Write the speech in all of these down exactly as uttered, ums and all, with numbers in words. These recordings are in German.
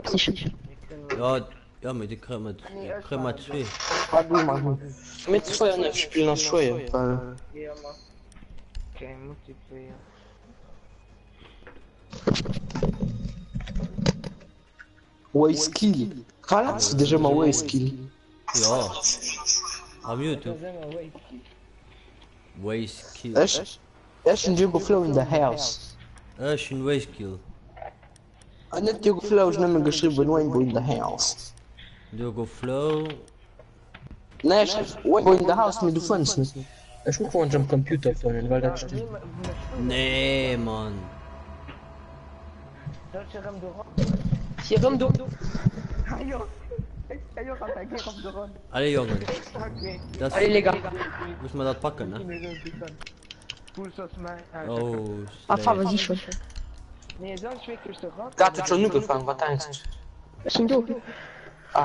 psychisch. Ja, ja, mit die Krümmer, Krümmer zwei. Mit zwei spielen das schwer, weil... Ja, man. Kein Multiplayer. Way skill. Falls déjà ma way skill. Ja. Am Da YouTube. sind wir way. Waste kill. Echt? Echt ein Diogo Flow in the house. Ich bin Waste kill. Und nicht Diogo Flow ist nicht mehr geschrieben, Rainbow in the house. Diogo Flow. Nee, ich Rainbow in the house mit du findest nicht. Ich guck mal am Computer vorhin, weil das stimmt. Nee, Mann. Deutsche Ram Doron. Hier rum du. Ajo. Ajo, kann ich hier auf Doron. Alle Jungen. Okay. Das Allez les gars. muss man das packen, ne? Pulse aus mein. Oh, Ah, slay. fahr, vas-y, schon. Nee, sonst schmeckt es doch auch. Gart hat schon nur gefangen, was denkst du? Was sind du? Ah,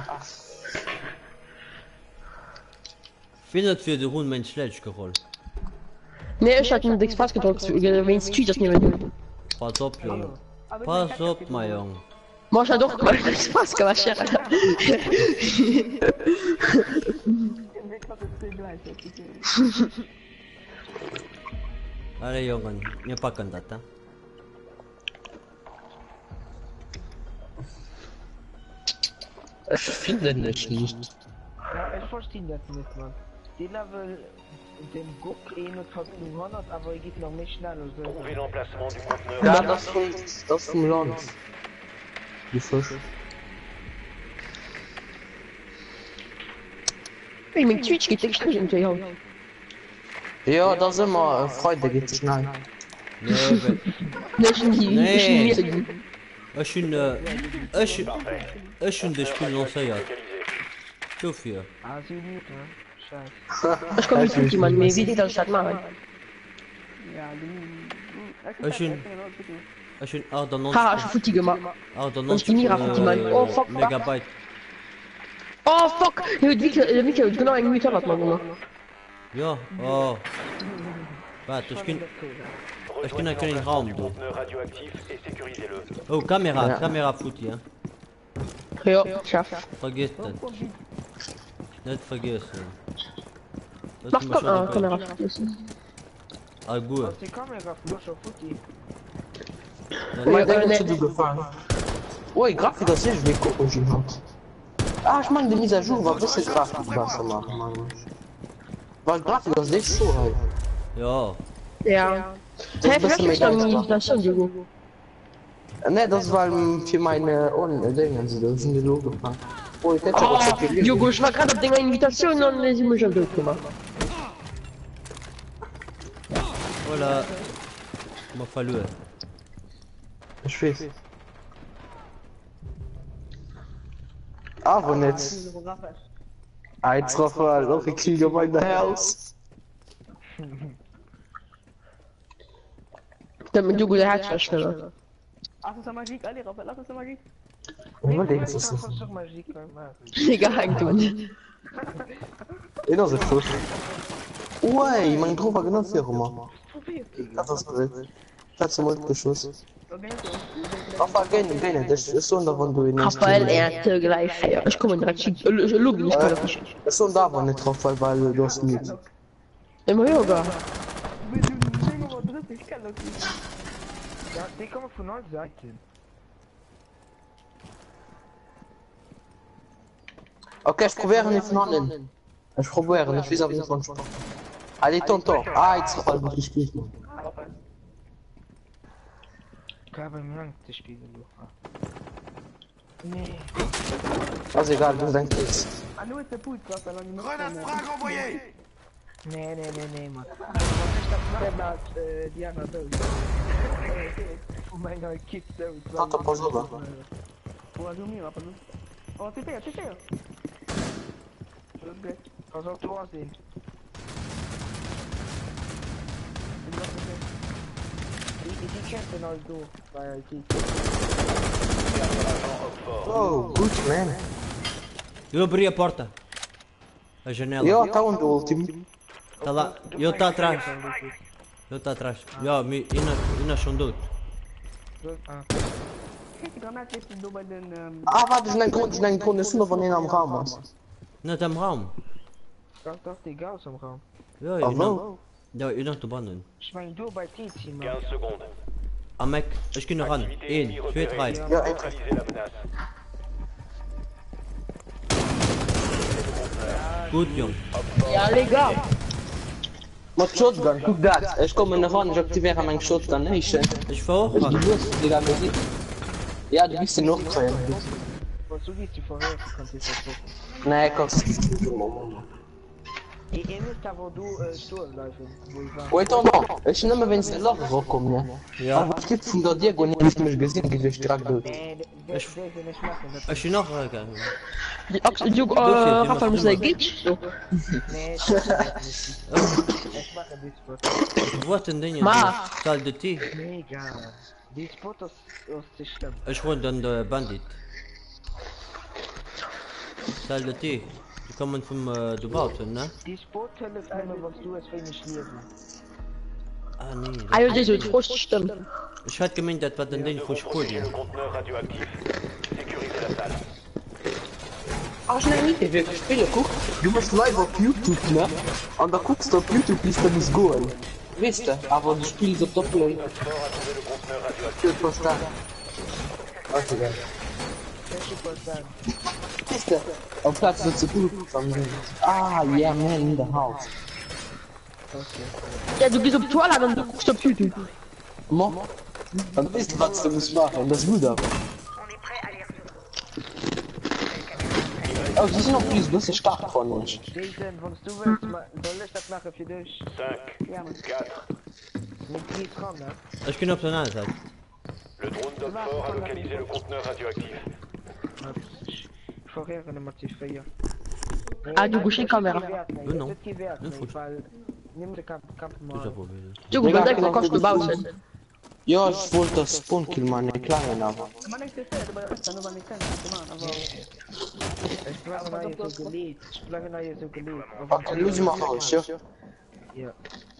Findet für die Runde mein Schletsch gerollt. Nee, ich hatte den Spaß gedrückt, wenn es das nicht mehr. Pass auf, Junge. Pass auf, mein Junge. Moi, j'adore quoi, le Spaß gemacht, cher. Alle Jungen, wir packen das, ne? ich finde nicht nicht. Ja, ich verstehe das nicht, Mann. Die Level, den Guck eh nur eintausendneunhundert, aber er geht noch nicht schnell. Also. Trouvez l'emplacement du conteneur. Ja, das vom, das vom Land. Die Fisch. Ich mein Twitch geht echt nicht unter, ja. Ja, das ist immer äh, Freude geht schnell. Nee, we- Nee, ich bin die, Nee. ich bin die Mäßige. ich bin, äh, ich, ich bin das Spiel lanciert. So viel. Ah, sie gut, ne? Scheiße. Ich komm nicht mit jemandem mehr, wie die das statt machen. Ja, du. Ich bin, ich bin Haha, ich achtundneunzig, hab Footy gemacht. achtundneunzig, die Mira von die Mann. Oh, fuck. Megabyte. Oh, fuck! Der hat Wickel, der Wickel hat genau einen Meter was mal gemacht. Ja, oh. Warte, ich bin, ich bin in keinem Raum, du. Conteneur radioactif et sécurisez-le. Oh, Kamera, Ja. Kamera Footy, ja. Ja, schaff. Vergiss das. Nicht vergessen. Das Mach ist komm, mir ah, schon Kamera. okay. Ah, gut. Was die Kamera flush auf Footy. Mal äh, denken, nee. zu dir gefallen. Ui, Grafik, das ist wie gucken, ich hat. Ah, ich meine, die Mise à jour war ein bisschen Grafik besser machen, Mann. Weil Grafik, das ist so halt. Ja. Ja. Das Hä, ist ein vielleicht bisschen gibt's da mehr eine Station, Diogo. Ne, das war ähm, für meine Ohren, Dinge, sie sind die Logo gefahren. Oh, ich hätte Oh, was vergessen. Diogo, ich war gerade auf der Invitation und sie mich schon blöd gemacht. Oder. Mal verloren. Ich weiß. Aber nicht. Eins Rafael, noch ich kriege mein Haus. Damit Diogo der Herz schneller. Lass uns Magie, alle Rafa, lass uns Magie. Was denkst du? Das ist doch Magie, Mann. Egal, du. Inner sich frisch. Ui, mein Druck war genau vier Rum. Das ist blöd. Letzte Mal geschossen. Rafael, geh nicht, geh nicht. Das ist so, wenn du ihn Rafael, er hat gleich vier. Ich komme direkt schick. Lug, ich kann das nicht. Das ist so, da war nicht drauf, weil weil du hast nicht. Immer Yoga. Ja, die kommen von neun Seiten. Okay, ich probiere nicht von unten. Ich probiere, ich weiß aber nicht von Sport. Allez, Tonton. Ah, jetzt Rafael, was ich spiele. Ich habe mir lang zu spielen, Luca. Nee. Also egal, du denkst jetzt. Ah, nur ist der Pult, was er lang Grenade frag envoyée! Nee, nee, nee, nee, Mann. Was ich das mache, dass äh, Diana tot. Oh mein Gott, Kid tot. Tata, pass auf. Wo hast du mir, Papa? Oh, T P, T P. Pass auf, du hast ihn. Ich kämpfe als du, weil die... Oh, gut, man. Eu abri a porta. A janela. Ja, tá onde o último. Tá lá. Eu tá atrás. Eu tá atrás. Ja, mi, ina, ina schon dort. Ah. Die Granate ist nur bei den, ähm, Ah, warte, ich nein Grund, ich nein Grund, ist nur von denen am Raum was. Nicht am Raum. doch, doch, die Gas im Raum. Ja, ja, Ah, genau. wo? Ja, ihr nach der Banden. Ich mein, du bei Tizi, Mann. quinze secondes. Am Mac, ich geh noch ran. Activité ennemie eins, zwei, drei. repérée. Ja, ey. Neutralisez la menace. Gut, Jung. Ja, legal. Mit Shotgun, guck das. Ich komme nach vorne, ich aktiviere meinen Shotgun Nation. Ich fahr auch Ich ran. gewusst, Digga, wir sind. Ja, du bist ja noch zwei. Was du gehst, die vorher, du kannst jetzt das so. Nee, kannst Ich ich muss da, wo du, äh, Stuhl laufen, wo ich war. Wait, oh no. Ich nehme, wenn es der Loch hochkommt, ne? Ja. Aber es gibt von der Diego nicht mich gesehen, wie ich direkt durch. Nee, das Ich- will ich nicht machen. Das Ich bin noch reingegangen. Die Axel, die, äh, Rafael muss sagen, geht so. nee, ich mach das nicht. Ich mache die Spot. Wo hat denn Dinge? Ma. Zahl de T. Mega. Die Spot aus, aus der Stadt. Ich wohne dann der Bandit. Zahl de T. Die kommen vom äh, Dubauten, ne? Die Spot hilft mir, was du es für mich lesen. Ah, nee. Ah, ja, das ist Frost, stimmt. Ich hatte gemeint, das war dann den von Protégez Spurien. le conteneur radioactif. Sécurisez la salle. Ach, schnell nicht, wir spielen, guck. Du musst live auf YouTube, ne? Und da guckst du auf YouTube, wie es da muss gehen. Weißt du, aber du spielst auf Doppel. Fort a trouvé le conteneur radioactif. Ich verstehe. Okay, geil. Welche Posten? Weißt du, auf Platz wird zu gut. Ah, yeah, man, in the house. Ja, du gehst auf Toilette und du guckst auf YouTube. Mo? Dann weißt du, was du musst machen, das ist gut aber. Oh, die sind noch ein bisschen stark von uns. Jason, wenn du willst, ma- soll ich das machen für dich? cinq, Ja, Mann. quatre. Mit Kies kommen, ne? Ich bin auf der anderen Seite. Le drone d'Oxford a localisé le conteneur radioactif. Ich vorher eine Motivation. Ah, du gehst in die Kamera. Ja, no. Ja, gut. Weil, nimm den Kampf, Kampf Ich mal. hab probiert. Du, du kannst einfach kannst du bauen. Ja, ich wollte das Spawnkill meine Kleinen aber. Man nicht gefällt, aber das ist nur nicht kann, aber. Ich bleibe da hier so gelegt. Ich bleibe da hier so gelegt. Okay, los mal raus, ja? Ja.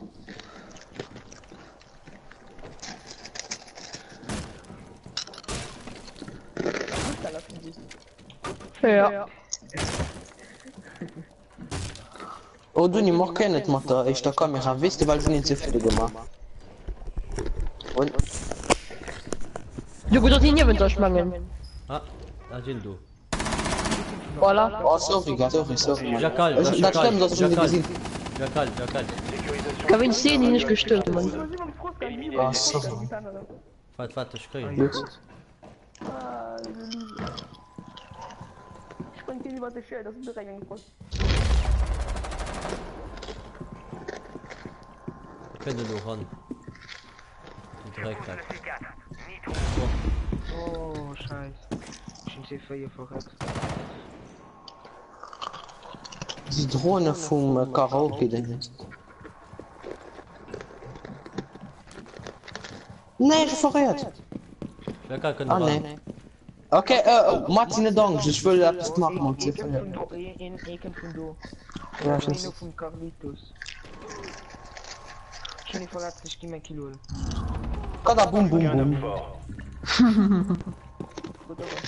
Ja. Oh, du, ich mach keine mit der echter Kamera, weißt du, weil sie nicht so viele gemacht. Und, Du gehst in die schmangeln. Ah, da sind du. Voilà. oh, sorry, gell, sorry, sorry. Jackal, Das das das stimmt, das ist schon Jackal. gesehen. Jackal, Jackal. Sécurisation. Kann ich sehen, die nicht gestört, Mann. Éliminez Ah, les sorry. Warte, warte, ich krieg. Jetzt. Springt hier über die Schelle, das ist direkt angekommen. Könnte du ran. Direkt ab. Oh, scheiße. Ich bin sehr viel verrückt. Die Drohne vom äh, Karaoke, denn jetzt. Nee, ich verrät. Jackal könnte Ah, ran. nee. Okay, äh, oh, Martine, danke, ich will etwas machen, und sie Ich verrät. von du, ich kann von du. Ja, Ich bin ich nur von Carlitos. Ich bin nicht verletzt, ich gehe mein Kilo. Kada boom, boom, Aucun homme boom. fort. Gut, aber.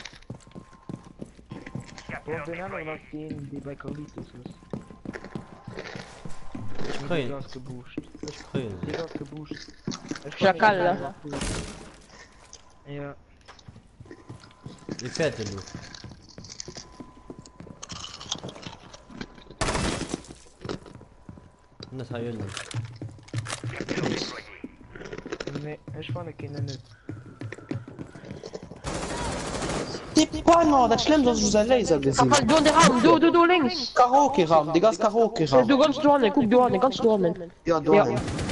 Und den anderen was den, die bei Carlitos ist. Ich Die krieg. Gas gebuscht. Ich krieg. Die Gas gebuscht. Jackal, ne? Ja. Wie fährt denn du? Das hat ja nicht. Nee, ich fand keine nicht. Die Panno, das schlimm, dass ich sein Laser gesehen Rafael, du in den Raum, du, du, du links. Karaoke-Raum, die ganze Ja, Karaoke-Raum. du ganz dorne, guck dorne, ganz dorne. Ja, du. Ja.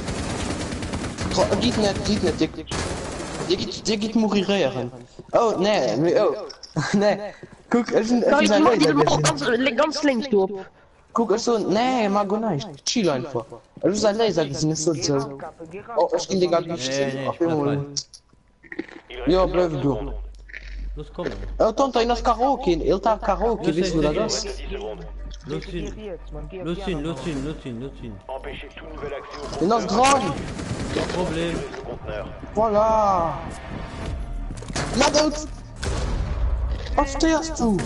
Tro- Geht nicht, geht nicht, die, die, geht- die geht morieren. Oh, nee, nee, oh. Nee. Guck, es ist Da es ist ist ein die Laser noch gesehen. ganz, ganz links, du. Guck, es ist so, nee, mag gar nicht. Chill einfach. Es ist ein Laser gesehen, ist so so. Oh, ich kann die gar nicht Nee, nee, ich bleib sehen. bei. Il reste Ja, quinze bleib du. secondes. Los, komm. Oh, Tonto, in das Karaoke, il t'a Karaoke, weißt du, was Il das reste ist? dix secondes. Los ihn. Los ihn, los ihn, los ihn, los ihn. Empêchez tout nouvel accès au In das conteneur. dran. Kein Problem. Le conteneur. Voilà. Maddox! Was stehst du?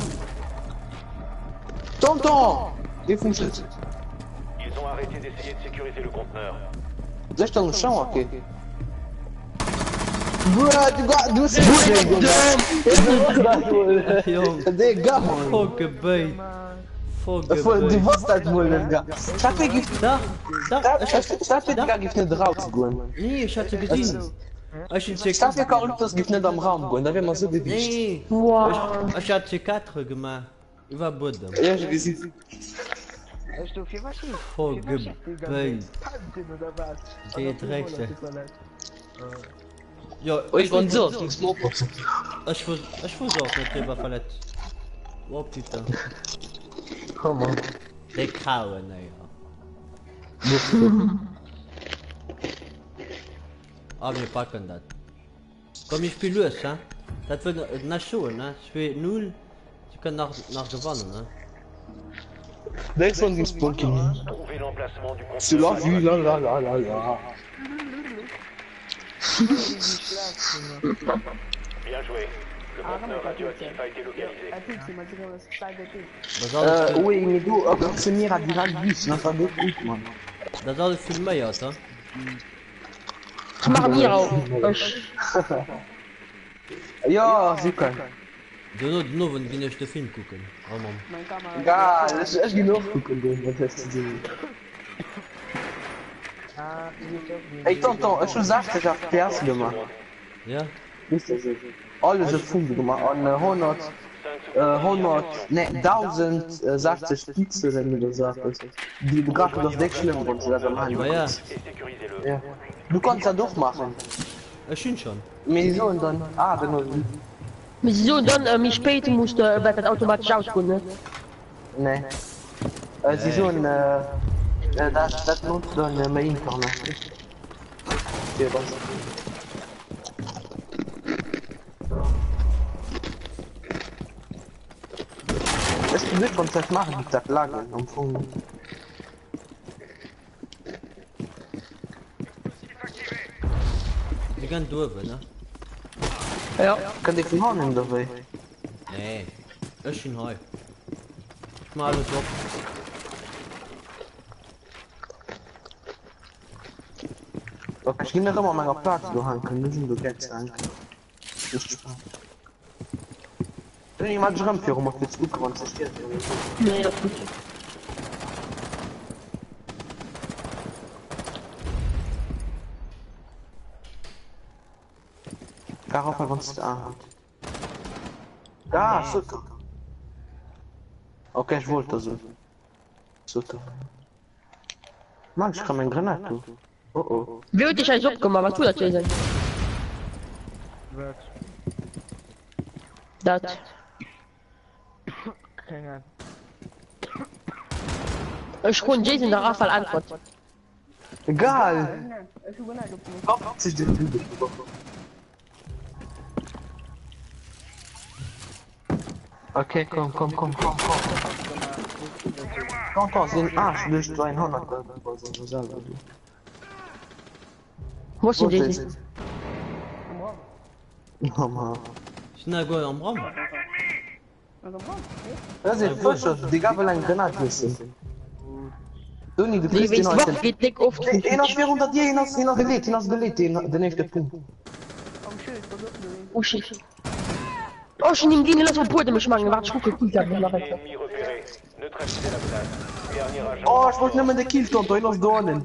Tonton! Wie funktioniert? Ils ont arrêté d'essayer de sécuriser le conteneur. Soll ich da noch schauen, okay? Bruh, du ga- du bist Jong, Digga, man! fucking bait. Fucking Du bait. wusst das wohl, Digga. Schaffe gibt Da, da, ich hab, Schaffe gibt nicht rausgehen. nee, ich hatte gesehen. Ich hab C Schaffe kann das gibt nicht am Raum gehen, da wäre man so gewicht. Nee, Wow. ich, ich hatte C vier gemacht. Über Boden. Ja, ich gesehen. Hast du viel Maschinen? Fucking bait. Pantin oder was? Die Dreckse. Ja, Oh, ich ich bin so, so. ich smoke. Ich wus- ich wusste auch nicht, der war verletzt. Oh, Peter. Komm mal. Der Kauen, naja. Aber wir packen das. Komm, ich spiel los, ja? Das wird äh, nach schon, ne? zwei null. Sie können nach, nach gewonnen, ne? Denkst du an die Spunky? Trouvez l'emplacement du Tu conteneur. l'as vu, là, là, là, là, là. Bien joué. Le conteneur radioactif a été localisé. Das alles, Äh, oui, mais du, aber funktioniert hat direkt nicht, das war wirklich gut, Mann. das alles viel mehr, oder? Ich mache hier auch. Ich- Ja, super. Du nur, nur wenn wir nicht den Film gucken. Oh Mann. Geil, das ist echt genug gucken, das hast du gesehen. Ey, Tonton, ich schon sechzig F P S gemacht. Ja? Wisst ihr so? Alle Sekunden gemacht, an äh, hundert, äh, hundert, ne, tausendsechzig Pixel, wenn du das sagst. Die begraben das nicht schlimm, wenn sie das am Handy Aber ja, Et sécurisez-le. Ja. Du kannst das doch machen. ich bin schon. Mais so und dann, ah, genau. Maar zo dan, uh, mich später moest uh, bij het automatisch uitkomen. Ne. Äh, sie so ein, äh, äh, das, das nutzt dann äh, mehr Internet. Ja, was? Das ist nicht von das machen, die das Lager am Funk. Wir gehen durch, ne? Ja. Kann ich von Hornen dabei? Nee, ich bin heu. Ich mach alles ab. Okay, ich geh noch immer meiner Platz gehangen, können müssen du jetzt sagen. Nicht Spaß. Wenn jemand dran für um auf jetzt gut gewonnen zerstört. Nee, dat is goed. Darauf hat uns da. Ja, super. Okay, ich wollte so. Super. Mann, ich kann mein Granat tun. Oh oh. Wilt is eens opkomen, wat doe dat jij zijn? Wat? Dat. Keine Ahnung. Ik gewoon Jason de afval antwoord. Egal! Warum hat sich den Typ Okay, komm, komm, komm, komm, komm. Komm, komm, den Arsch durch zweihundert. Wo is Wo die ist Jason? es? Oh Mann. Schnell gehen am Raum. Das ist frisch, die gab es ein Granat wissen. Du nicht, du Die kriegst den weet wat, heute. geht dik of. Einer vierhundert Jahre, einer einer gelegt, einer gelegt, der nächste Punkt. Oh shit. Oh, je neemt die niet op poort in mijn smangen, waar het goed goed hebben. Ennemi repéré. Neutralisez la place. Dernier agent. Oh, ich wollte nicht mehr den Kill tun, da ist Dornen.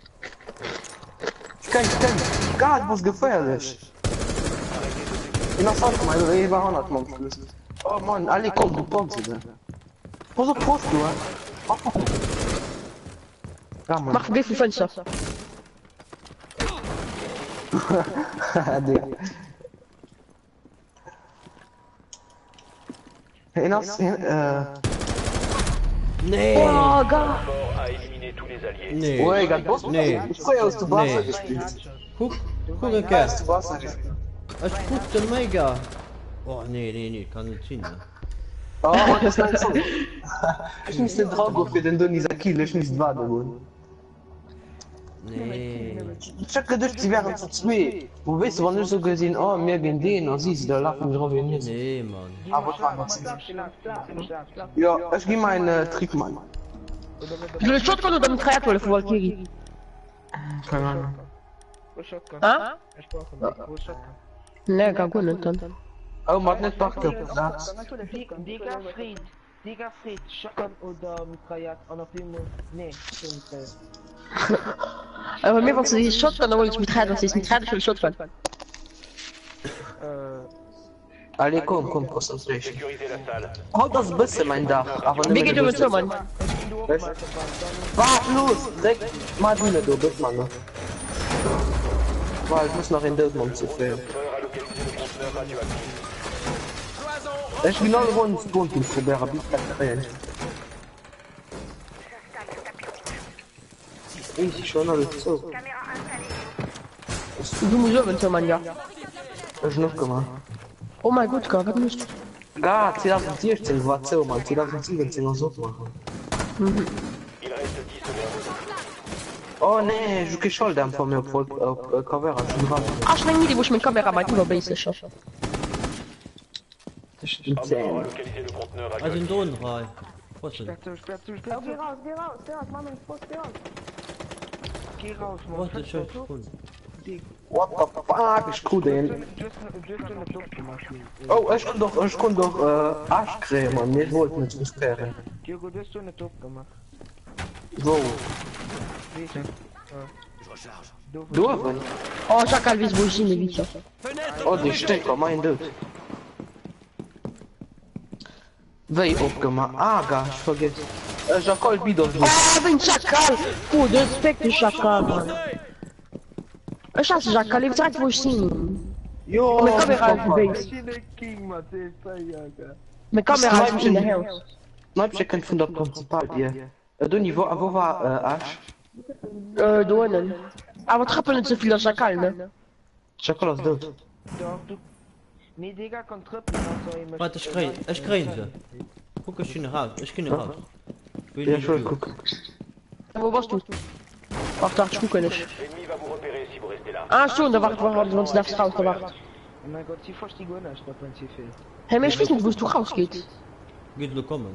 Ich kann, ich kann. Gott, was gefährlich. In der Sonne, mal, ich war hundert Mann. Oh Mann, alle kommen, du kommst wieder. Pass auf, Post, du, hä? Ja, Mann. Mag weer voor venster. Digga. Erinnerst du, äh... Nee! Oh, god. Fort a éliminé tous les alliés. Nee! Oh, egal, Boss, Nee. ich früher hast du Barca Nee. gespielt. Guck, guck ein Hast Kerl. du Barca gespielt. Ich guck den mega. Oh, nee, nee, nee, kann nicht hin, ne? Oh, das ist so. Ich muss den Drago für den Donny Kiel, ich muss warten. Nee. Check durch, sie wären zu zwei. Wo weißt du, wann ich so gesehen, oh, mir gehen den, und sie, da lachen wir drauf nicht. Nee, Mann. Aber was war das? Schlaf, schlaf, schlaf, schlaf. Ja, ich geh meinen äh, Trick, Mann. Du willst Shotgun oder mit Kreatur von Valkyrie? Keine Ahnung. Wo ist Shotgun? Ah? Ich brauche nicht. Wo ist Shotgun? Ne, gar gut nicht dann. Oh, man hat nicht Backe. Platz. Digga Fried. Digga Fried. Shotgun oder Mitraillette? Und auf dem... Nee, ich will Mitraillette. Aber mir wolltest du die Shotgun, dann wollte ich mit Rad, was ist mit Rad, ich will Shotgun. Äh... Allez, komm, komm, Concentration. Sécurisez la salle. Haut das bisschen mein Dach, aber Wie nicht geht mehr du mit so. so, Mann? Wart los! Direkt mal du nicht, du bist, Mann. Boah, ich muss noch in Dortmund zu viel. Peur a localisé le conteneur radioactif. Ich bin alle rund ins Grund mit probieren, bis ich rein. Ich schon alles so. Du musst so, wenn so, Mann, ja. Ich noch gemacht. Oh mein Gott, gar nicht. Ja, zwanzig sechzehn war so, Mann. zwanzig siebzehn auch so machen. Il reste dix secondes. Oh nee, je suis chaud d'un pour me pour cover à tout grave. Ah, ich meine, die, wo ich mit Kamera bei Kuba Base schaffe. Das stimmt Peur a sehr. localisé le conteneur Also radioactif. in Drohnen rein. Was denn? Sperr zu, sperr zu, sperr zu. Geh raus, geh raus, geh raus, mach mich Fuß, geh raus. Geh raus, Mann. Was ist schon cool? What the fuck, ich cool den. Du hast eine Luft gemacht. Oh, ich kann doch, ich kann doch äh, Arschcreme, Mann. Ich wollte nicht zu sperren. Diogo, du hast eine Luft gemacht. So, Wie ist das? du aber. Oh, Jackal, wie es wo ich ihn nicht wieder. Oh, die Stecker, mein Dude. Wei aufgemacht. Ah, gar, ich vergesse. Äh, Jackal wieder so. Oh, bin Jackal! Oh, der Respekt ist Jackal, Mann. Ich hasse Jackal, ich weiß, wo ich ihn. Jo, Mit Kamera auf dem Base. King, Mann, der ist ja. Mit Kamera ist in der Haus. Snipchecken von der Prinzipal, hier. Äh, du, wo, wo war äh, Arsch? Äh, da unten. Aber trappeln nicht so viel als Jackal, ne? Jackal ist tot. Doch, du... Nee, Digga, kann trippen, also ich Warte, ich krieg, ich krieg sie. Guck, ich bin raus, ich bin raus. Ich will Ja, nicht ich will gut. gucken. Wo warst du? Ach, da, ich gucke nicht. L'ennemi va vous repérer si vous restez là. Ah, schon, da wacht, wacht, sonst darfst du raus, da wacht. Oh mein Gott, sie versteht gar nicht, das wenn sie viel. Hey, mir, ich weiß nicht, wo du rausgeht. Geht nur kommen.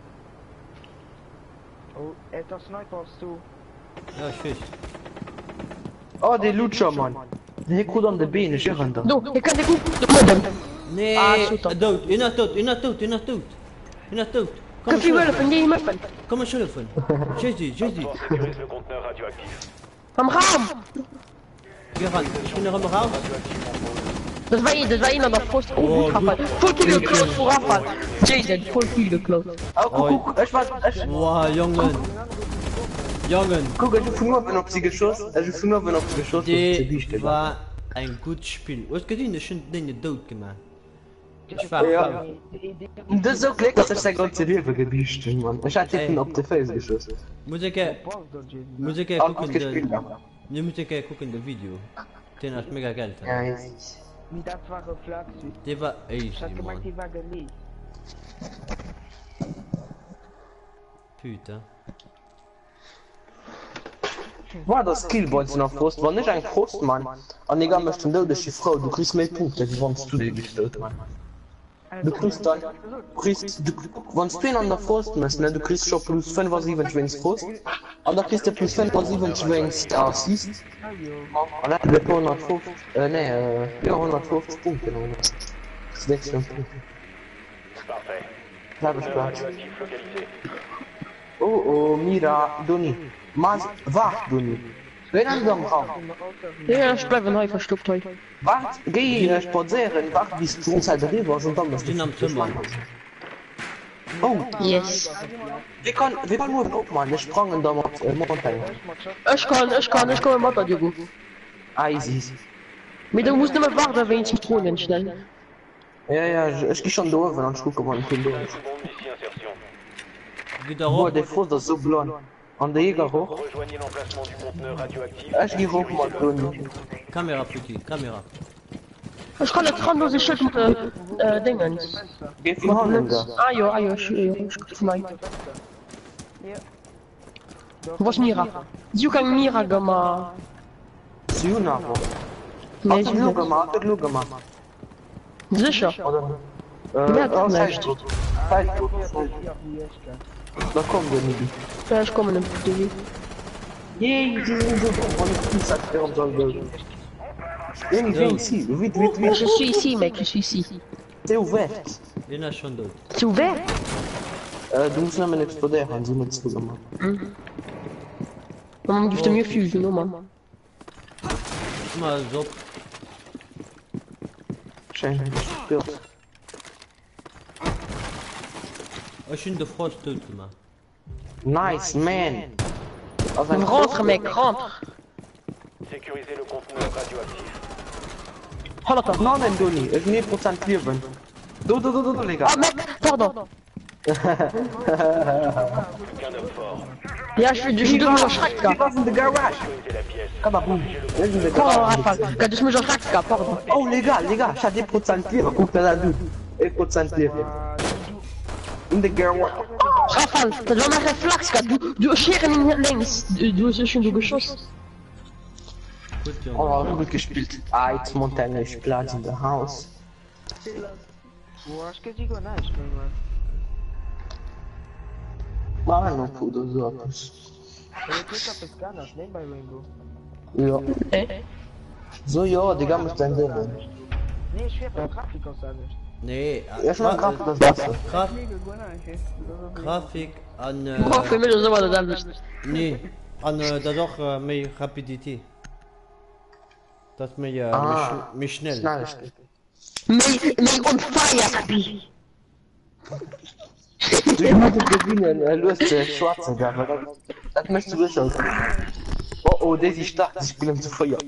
Oh, etwas Sniper hast du. Ja, ich weiß. Oh, die Lutscher, Mann. Der gut an der Beine, ich irre da. Du, hier kann der gucken, du Modem. Nee, Ah, super. dood, je naar dood, je naar dood, je naar dood. Je naar dood. Kom Kann maar viel schulfen, helfen, geh ihm helfen. kom maar schulfen. Jesse, Jesse. Fort sécurise le conteneur radioactif. Am Raum! Wir ran, ich bin noch immer raus. Das war ihn, das war ihn an der Post. Oh, gut, Rafa. Voll viel geklaut vor Rafa. Jason, voll viel geklaut. Oh, guck, guck, ich war, ich... Wow, Jungen. Jungen, Guck, ich hab nur, wenn auf sie geschossen, ich hab nur, wenn auf sie geschossen, die war ein gutes Spiel. Du hast gesehen, ich habe den dood gemacht. Ich war Ja. raus. Das ist so klick, dass ich sein ganze Leben gebiescht bin, Mann. Ich hatte ihn auf die Face geschossen. Muss ich, äh, muss ich äh, Auch gucken, gespielt, der, aber. ne, muss ich äh, gucken, der Video. Den hat mega Geld. Ja, ich... Wie das war geflaggt. Der war Ich easy, hab gemeint, Mann. die war gelegt. Putain. War das Killboys noch Frost, war nicht ein Frost, Mann. Und ich möchte den Tod, die Frau, du kriegst mehr Punkte, wie wenn du dich gestellt, Mann. Du kriegst dann, du kriegst, du, wenn du an der Frost misst, ne, du kriegst schon plus fünfundsiebzig, wenn es Frost. Und dann kriegst du plus fünfundsiebzig, wenn es Assist. Und dann wird hundertfünfzig, äh, ne, äh, ja, hundertfünfzig Punkte, ne. Das ist sechzehn Punkte. Parfait. Da hab ich Conteneur Platz. radioactif localisé. Oh, oh, Mira, Doni. Mas, wach, Doni. Wen an dem Raum? Ja, ich bleibe neu verstopft heute. Wart, geh äh, spazieren, wart bis zu uns halt rüber und dann das Ich bin am Zimmer. Oh, Yes. wir können, wir können nur gucken, Mann, wir sprangen da mit äh, Mountain. Ich kann, ich kann, ich kann mit Mutter, Diogo. Easy. Mit du musst immer warten, wenn ich Zitronen schnell. Ja, ja, ich, ich geh schon da oben und gucke, wann ich bin da. trente secondes d'ici insertion. Wieder Boah, hoch. der Fuß, das ist so blond. Und der Jäger hoch. Rejoignez l'emplacement du conteneur radioactif. Ich geh hoch, Mann, Doni. Kamera, Puti, Kamera. Ich kann nicht dran, dass ich Schild mit, äh, äh, Dingen. Geh von Holländer. Ah, ja, ah, ja, ich, ja, ich guck nein. Was Mira? Du kannst Mira gemacht. Sie nachher. Nee, Hat er nur gemacht, hat er nur gemacht. Sicher. Oder? Mehr Äh, oh, nicht. Zeitdruck. Zeitdruck. Da kommen wir nicht. Ja, ich komme nicht. Die. Jee, die sind so dumm, und ich sag, warum soll wir? Irgendwie, ici, vite, vite, Je vite. suis ici, mec, je suis ici. C'est ouvert. Den ist schon tot. C'est ouvert? Äh, du musst nochmal explodieren, sie mit zu gemacht. Maman gibt mir Fusion, non, Mann. Mal so. Schön, spürt. Ich bin der Frost tot gemacht. Nice, man. Aus einem Rentre, mec, rentre. Sécurisez le conteneur radioactif. Hold up. Nein, nein, Donny, ich nehme Prozent Leben. Du, du, du, du, du, Digga. Ah, mec, pardon. Plus qu'un homme fort. Ja, ich bin ich bin durch Schreck gehabt. Was in der Garage? Sécurisez la pièce. Kababum. Ich in der Pardon, Garage. Rafal. Gott, ich bin durch Schreck gehabt, pardon. Oh, les gars, les gars, ich hab zehn Prozent Leben. Guck da, du. zehn Prozent Leben. In der Garage. Rafal, das war mein Reflex, Gott. Du, du scheren ihn links. Du, du hast schon so geschossen. Gut, Junge. Oh, gut gespielt. Ah, jetzt Montagne, ich Platz in der Haus. Eu acho que é diagonais, mano. Mano, puto, so etwas. Eu clico a pescar, nós nem bei Rainbow. Ja. Eh? So, ja, Digga, muss dein Leben. Nee, ich werde Grafik aussagen. Nee, Ja, schon Kraft, das Wasser. Graf Grafik an. Äh, Oh, für mich ist immer das alles. nee, an äh, das auch äh, mehr Rapidität. Das mehr, äh, Ah. mehr, sch mehr schnell. Schnell. Mich, mich und Feier, Kapi. Du musst gewinnen, äh, los, der Schwarze, da, aber das, das möchtest du wissen. Oh, oh, der ist stark, ich bin zu Feuer.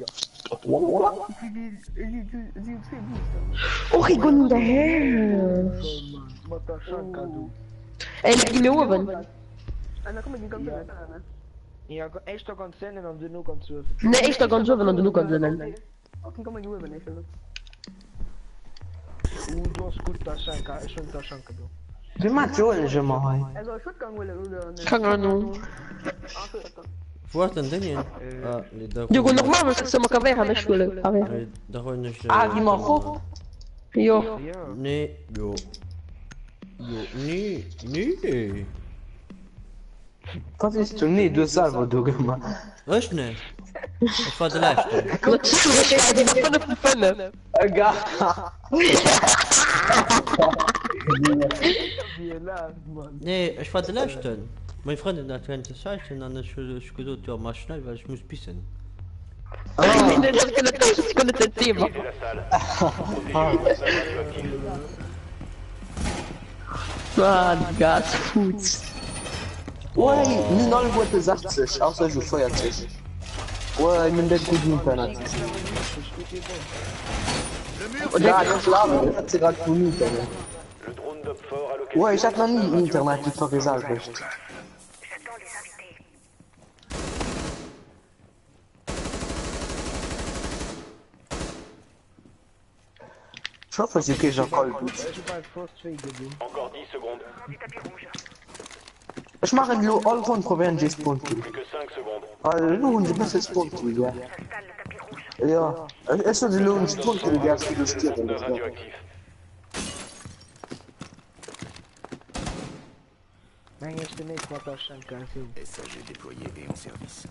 Oh, ich bin daher. Botar chanca do. Ey, leg mir oben. Ana, como é que encontra essa, né? E agora, é isto acontecendo e não de nu aconteceu. Nee, ich da ganz oben und du nur ganz oben. Ok, como é que eu vou, né, filho? O do escuta a chanca, é só a chanca do. Wie macht Joel schon mal heim? É só Shotgun, oder? Oder, ne? Keine Ahnung. Ah, so, okay. Wo ist denn den hier? Ah, nee, da. Du gehst nochmal, was ist immer kein an der Schule. Aber ja. Nee, da kann ich. Äh, Ah, die mal hoch. Jo. Ja, Nee, jo. Jo, nee, nee. Was ist du? Nee, du hast selber du gemacht. Was nicht? Ich war der Letzte. Gott, das ist ja die Fünne von Fünne. Egal. wie lá, mano. Nee, ich war der Letzte. Meine Freundin hat keine Zeit und dann habe ich gesagt, ja, mach schnell, weil ich muss pissen. Das kann nicht das kann nicht das Thema. Sécurisez la salle. Protégez le conteneur radioactif. Mann, Gasfuß. Oi, neunhundertachtzig, außer du feuert sich. Oi, ich bin der gute Internet. Und ja, das Lava, das hat sie gerade von Internet. Le drone d'Opfort a localisé. Oi, ich hab noch nie Internet, die vergesagt ist. Ich hoffe, es ist okay, ich hab gut. Tu vai force feio, Gabi. Encore dix secondes. Ich mache nur all von probieren, die Spawn. Plus que cinq secondes. Also, nur die beste Spawn, ja. Ja, es ist die Lohn Spawn, die ganz viel lustig Conteneur ist. radioactif. Nem este nem botar a chanca assim. S A G déployé et en service.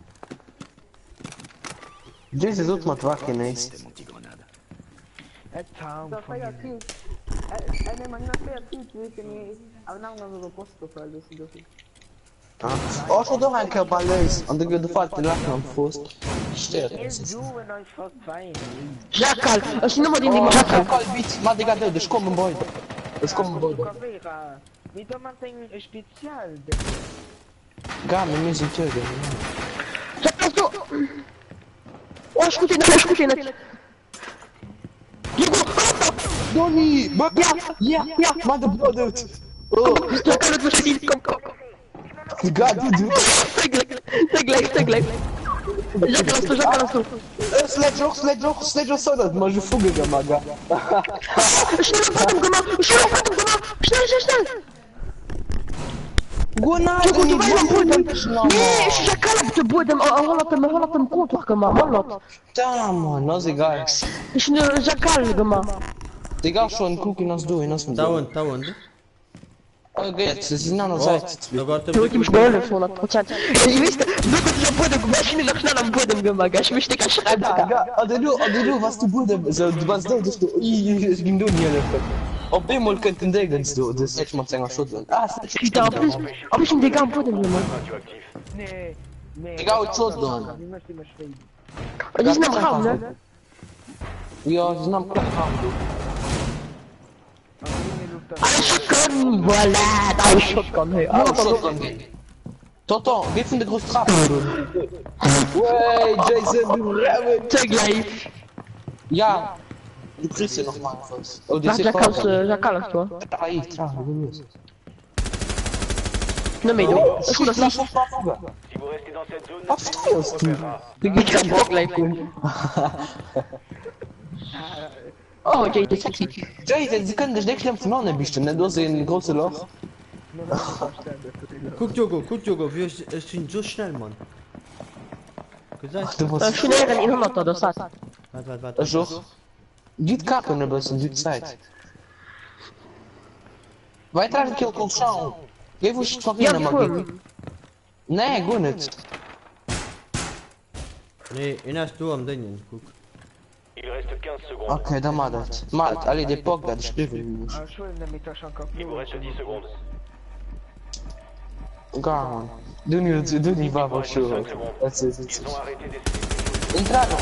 Jesus autres m'ont traqué, nice. Système anti-grenade. É town, Só foi família. assim. É, é, mas não foi assim que eu tinha. Ah, não, não, não posso tocar desse daqui. Oh, schon doch ein Kabbalais. Und dann geht der Vater lachen am Fuß. Stört. Eles doam nós forte feio. Jackal, als je nog maar in die Jackal. Jackal, bitte, mal Digga, ich komm im Boy. Ich komm im Boy. Caveira. Então mantém especial. Gar, wir müssen töten. Jackal, du. Oh, ich gucke nicht, ich gucke nicht. Donny! Ja, ja, ja, man, der Bruder. Oh, Jackal, het was niet. Kom, kom. Digga, du, du. Tegelijk, tegelijk, tegelijk. Jackal, als du, Jackal, als du. Sledge hoch, sledge hoch, sledge hoch, sledge hoch, je fuge gemacht. Schnell auf Atem gemacht, schnell auf Atem gemacht. Schnell, schnell, schnell. Gunnar, Du du weißt am Boden. nicht Nee, ich Jackal auf dem Boden, hundert im hundert im Kontor gemacht, hundert. Da, Mann, das ist egal. Ich ne Jackal gemacht. Digga, schon gucken, was du hin hast. Dauernd, dauernd. Okay, jetzt, das ist eine andere Oh, Seite. da geht der Du hast Blick. mich geholfen, hundert Prozent. Ich wüsste, du hast am Boden gemacht, ich bin noch schnell am Boden gemacht, ich möchte gar schreiben. Also du, also du, was du Bude, so, du was denkst du, ich ging du nie helfen. Auf dem Mal könnten denkst du, das ist mal Sänger Schottland. Ah, das ist Da plus, hab ich einen Digga am Boden gemacht. Radioactif. Nee, nee. Egal, was Schottland. Ich möchte immer schweben. Und die sind am Raum, ne? Ja, sie sind am Platz, du. Ein Shotgun, voilà, da ist Shotgun, hey. Ah, Schottland gehen. Toto, geh von der großen Trappe. Wey, Jason, du Rabbit. Zugleich. Ja. Du kriegst ja noch mal was. Oh, Warte, Jackal, äh, Jackal hast du. Ah, ich trage, du musst. Ne, mehr du. Ich guck das nicht. Si vous restez dans cette zone, Was feierst du? Ich kann Bock gleich gut. Oh, Jay, das ist sexy. Jason, sie können dich nicht klemmen von vorne bestimmt, ne? Du hast ein großes Loch. Guck, Jogo, guck, Jogo, wir sind so schnell, Mann. Gesagt? Du musst... Äh, schon eher in hunderter, das hat. Warte, warte, warte. Also, geht kacken, aber es ist die Zeit. Weiter ein Kill kommt schauen. Geh, wo ich Ja, verrieren, aber cool. geht. Nee, gut nicht. Nee, innerst du am Dingen, guck. il reste quinze secondes. Okay, dann mal das. Mal, alle die Bock, da die Stiefel. Ah, je suis damit er schon kaputt. Il vous reste dix secondes. Gar, man. Du nicht, du nicht war Il was reste schon. cinq secondes. Das ist Ils ont arrêté d'essayer. Entrano.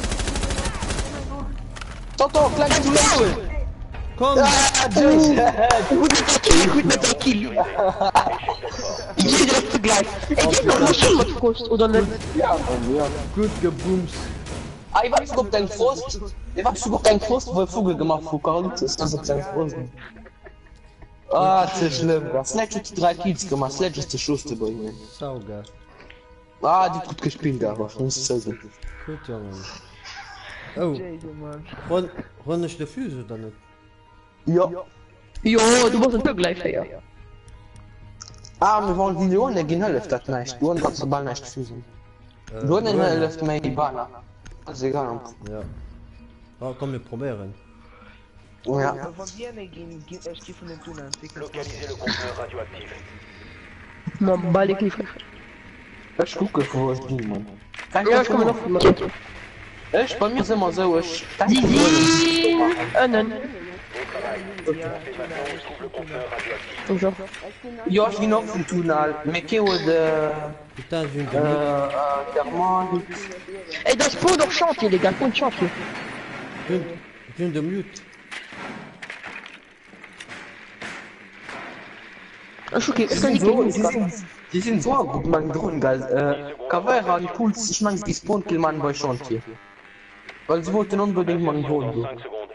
Toto, klein du Level. Komm! Ah, Jason. Gut mit der Kill. Ich sehe das zugleich. Ey, die noch Maschinen mit Frust, oder nicht? Ja, Mann, ja. Gut geboomt. Ah, ich weiß nicht, ob dein Frust... Ich weiß nicht, ob dein Frust wohl Vogel gemacht hat, Karl. Das ist dein Frust. Ah, das ist schlimm. Sledge hat drei Kills gemacht. Sledge ist der Schuster bei ihm. Sauger. Ah, die hat gut gespielt, aber ich muss sagen. Gut, Junge. Oh, Jason, Mann. run, run ich die Füße oder nicht? Ja. Jo, du musst ein gleich her. Ah, wir wollen die Leone gehen helft das nicht. Leone kannst du Ball nicht füßen. Leone helft mir die Ball. Das ist egal. Ja. Oh, komm, wir probieren. Ja. Von dir ne gehen, geht echt die von den Tunneln. Localisez le conteneur radioactif. Man, Ball, ich lief. Ich gucke, wo es ging, Mann. Ja, ich komme noch. Ich, bei mir ist immer so, ich... Zizi! Önnen. Und so. Ja, ich bin noch vom Tunnel. Mais qui est de... Putain, je viens Euh... de euh... Thermal... Ey, das Pont doch Chantier, les gars, Pont de Chantier. Je viens de mute. Ach, okay, ist Sie kann sind ich so, nicht sie sind... Sie sind so gut, mein Drohnen, geil. Äh... Cavera, die Puls, ich meine, die Spawn-Kill, man, bei Chantier. Weil sie wollten unbedingt mal einen Drohnen. Dans cinq secondes.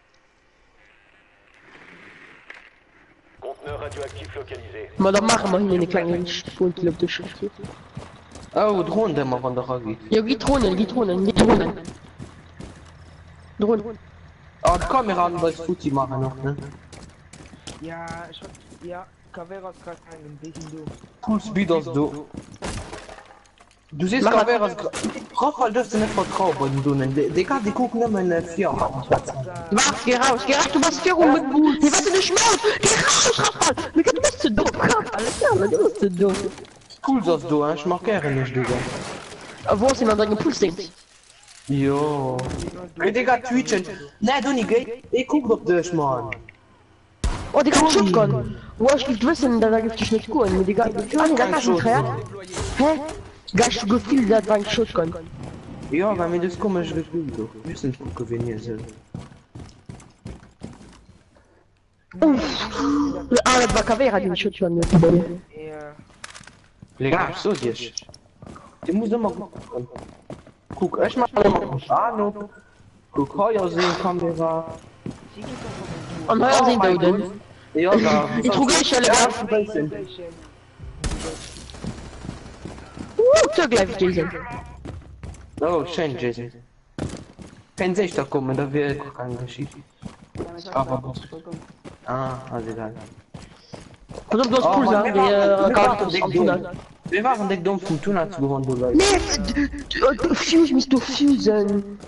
Conteneur radioactif localisé. mal dann machen wir hier eine kleine Spurenkill auf der Chantier. Oh, Drohnen, der mal von der Ragi. Ja, die Drohnen, die Drohnen, die Drohnen. Drohnen. Ah, die Kamera bei Footy machen noch, ne? Ja, ich hab, ja, Caveras gerade einen, welchen du. Full Speed aus du. Du siehst Mach- Caveras... Rafal dürfte nicht vertrauen bei den Drohnen. Die, die, die gucken immer in vier. Was? Geh raus, geh raus, du machst vier rum mit Blut. Die warte nicht raus. Geh raus, Rafael. Du bist zu dumm, alles klar, du bist zu dumm. Cool, dass du, hein? Ich mag gerne nicht, Digga. Wo ist jemand dein Puls denkt? Jo. Ey, Digga, Twitchen. Ne, du nicht, geh. Ich guck doch durch, Mann. Oh, die kann Shotgun. Wo ich nicht wissen, da gibt es nicht cool. Die kann, ah, nee, da kannst du nicht her. Hä? Gleich so viel, da war ein Shotgun. Ja, weil mir das komisch gefühlt doch. Wir müssen gucken, wen ihr seid. Uff. Ah, das war Cavera, die Shotgun. Ja. Legal, so dich. Die muss immer gucken. Guck, ich mach immer Ahnung. Guck, heuer sehen Kamera. Und heuer sehen wir den. Ja, da. Ich trug gleich alle ab. Uh, zugleich, Jason. Oh, schön, Jason. Kein Sechster kommen, da wäre kein Geschichte. Aber gut. Ah, also egal. Pas op dat Oh, spoel maar zijn, we die waren- eh we kaart waren aan dik doen. dom. We waren dik dom van toen aan toe gewoon door. Nee, fuse, mister Fusen.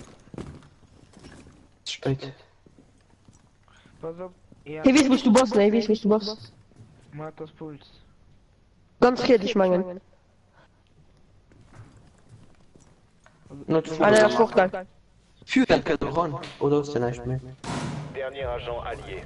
Spijt. Pas op. Ja, Hey, wie bist du Boss? Nee, wie bist du Boss? maak das Puls. Ganz kritisch, mangen. Not Ah, nee, dat is Vorteil. Vuur en kadron. Oh, dat is er niet meer. Dernier agent allié.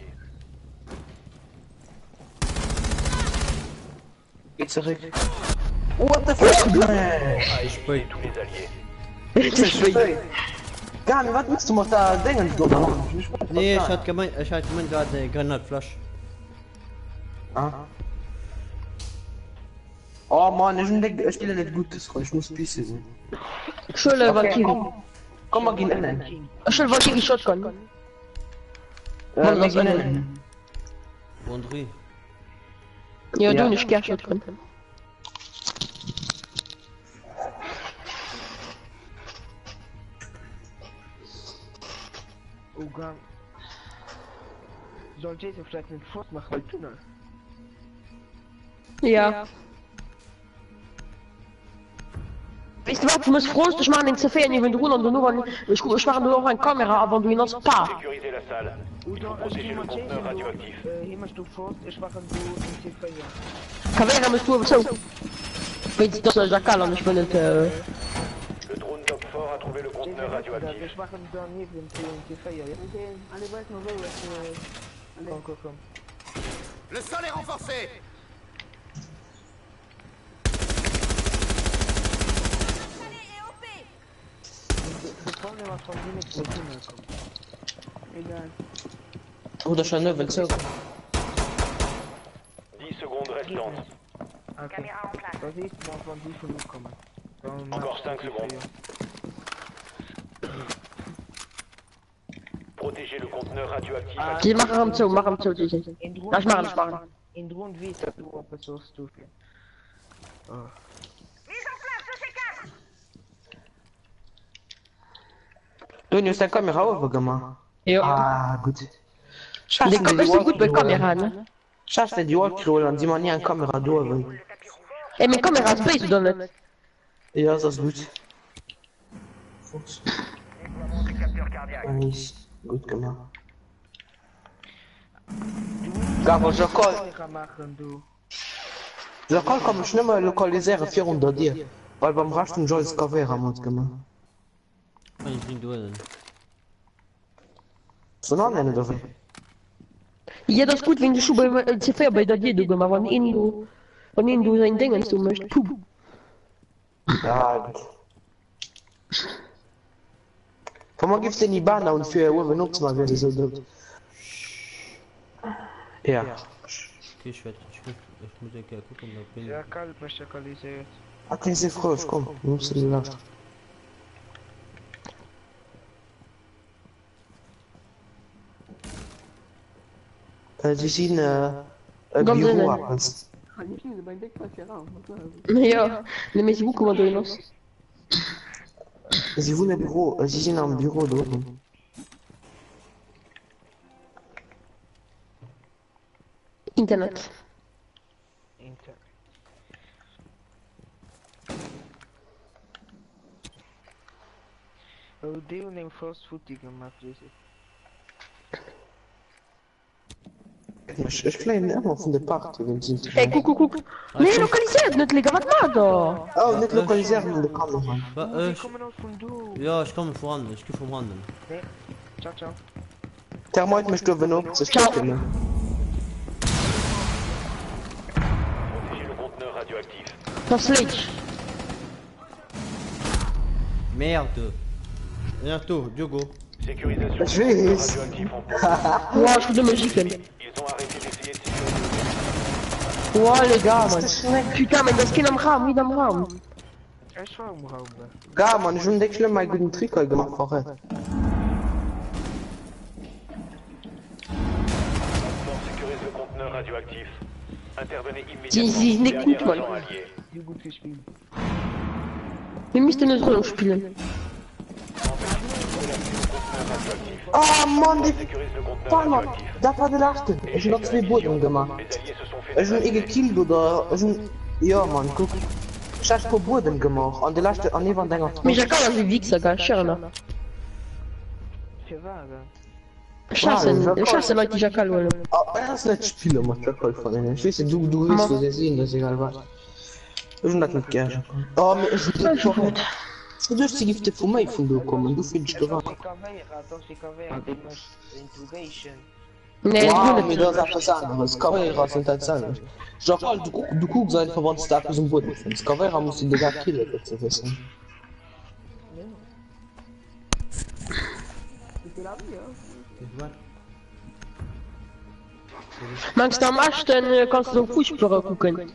Ik zeg ik. What the fuck? A éliminé tous les alliés. Ja, maar wat moest je met dat dingen doen? Nee, ich hatte gemeint, ich hatte gemeint gerade eine Granatflasche. Ah. Oh man, ich denk, ich spiele nicht gut, ich muss P C sein. Schule Valkyrie. Komm, komm mal gehen innen. Schule Valkyrie Shotgun. Äh, Wann wir das gehen innen? innen. Wondrie. Ja, Ja. du nicht Ger Shotgun. Oh, gang. Soll Jason vielleicht einen Fuß machen, weil du das? Ja. Weißt du was, du musst froh, ich mache den C V nicht, wenn du runter und du nur, ich, ich mache nur noch eine Kamera, aber du ihn als Paar. Sécurisez la salle. Il faut Oder ich protéger geh le mal conteneur Jason, radioactif. du, äh, jemand du Fuß, ich mache du in T V, ja. Kamera musst du so. Weet je, dat is Jackal en ik ben het, eh... Le drone Top Fort a trouvé le conteneur radioactif. Ich mache dann neben in T V, ja. Okay, allez, bref, on va où est-ce que... Komm, komm, komm. Le sol est renforcé. Das wollen wir mal von dir mit Tunnel kommen. Egal. Oh, dat is een neuf, zo. dix secondes restantes. Okay. Das ist mal von dir von mir kommen. Dann Encore machst du cinq T V, secondes. Protégez le conteneur radioactif. Ah. Die machen hem zo, mach hem zo, die zijn. In Drohnen. Lass machen, lass machen. In Drohnen wie ist du ob es so stufe. Oh. Toen je zijn camera overgemaakt. Ja. Ah, goed. Die kan best goed bij camera, ne? Schaast die walkroll en die man niet een camera door wil. En mijn camera is beter dan het. Ja, dat is goed. Nice. Goed gemaakt. Ja, maar je kan... Camera machen du. Je kan kan me snel lokaliseren vierhonderd dir. Weil beim Rasten Joyce Cavera moet gemaakt. Kann ich nicht durch. Zo nou nennen dat. Ja, dat is goed, wenn du schon bei C V bei der dir du, maar wanneer du, wanneer du zijn dingen zo möchtest, poep. Ja, goed. Voor mij geeft hij niet baan nou voor hoe we nog maar weer zo dood. Ja. Okay, ich werde, ich muss, ich muss ja gucken, ob ich bin. Ja, kalt mich lokalisiert. Hat hij zich vroeg, kom. We moeten die lachen. Uh, die zien uh, een Dan bureau binnen. aan. Ah, niet zien, mijn dik pas je aan. Ja, de mensen boeken wat doen nog. Ze voelen een bureau, uh, ze zien een bureau door. Internet. Inter. Oh, deel neem fast food die gemaakt is. Ik klein helemaal van de park te zien. Hé, koek, koek, koek. Nee, lokaliseer het liggen, wat maakt dat? Oh, niet lokaliseren in de camera. Wa- Oh, äh, die ich, kommen aus von du. ja, ich komme voran, ich gehe vom Randen. Nee. Ciao, ciao. Thermite me stoven op, ze Ciao. stoppen. Protégez le conteneur radioactif. Dat is leeg. Merde. Bientôt, Diogo. Sécurisation du Jeez. conteneur radioactif en cours. Wow, je de muziek in. Ils ont arrêté d'essayer de sécuriser. Wow, les gars, man. Putain, maar dat is geen am raam, niet am raam. Ich war im Raum. Ja man, ich denk schlimm mal guten Trick gemacht vorher. Fort sécurise le conteneur radioactif. Intervenez Sie- sie ist immédiatement. nicht gut, Dernier Mann. agent allié. Die gut gespielt. Wir müssten eine Rolle spielen. Ah, Mann, die Sécurise le conteneur Palmer, radioactif. das war der letzte. Ich hab noch zwei Boden gemacht. Les alliés se sont fait Ich hab ihn gekillt oder... Ich hab... Ja, Mann, guck. Ich hab ein paar Boden gemacht. An der letzte... An der Denger... Mais j'ai quand même Wichser, gell, Schirner. Für vara. Schassen, Schassen Leute, die Jackal wollen. Ah, das ist nicht Spieler, man verkauft von ihnen. Ich weiß nicht, du, du willst, wo sie sehen, das ist egal was. Ich hab das nicht gerne. Oh, mir ist nicht doch nicht. Du hast die Gifte von mir von dir kommen, du findest du was. Interrogation. Nee, Wow, ich mir das ist etwas anderes. Carrera sind halt anders. Doch, du, guck, du guckst einfach, wann du da etwas im Boden findest. Carrera muss ihn gar killen, das zu wissen. Meinst du am achten äh, kannst du Fußspuren gucken?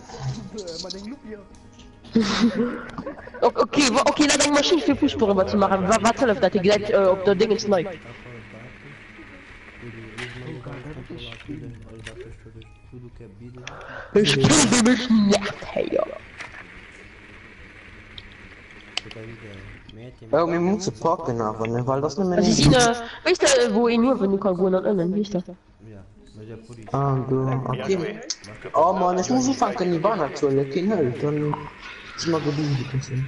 Ok- Okay, wa- okay, dann Maschine für Fußspuren was zu machen. Was, was soll das? Die gleich, äh, ob der Ding ist neu. Ich spiele mich nicht, hey, ja. Ja, wir müssen packen aber, ne, weil das nicht mehr Also, nicht... sie sind, äh, weißt du, wo ich nur, wenn du kannst, wo dann innen, weißt du? Ah, du, okay. Oh Mann, ich muss anfangen, Kannibalen zu holen, okay, ne, dann... Ist mal gedient, bisschen.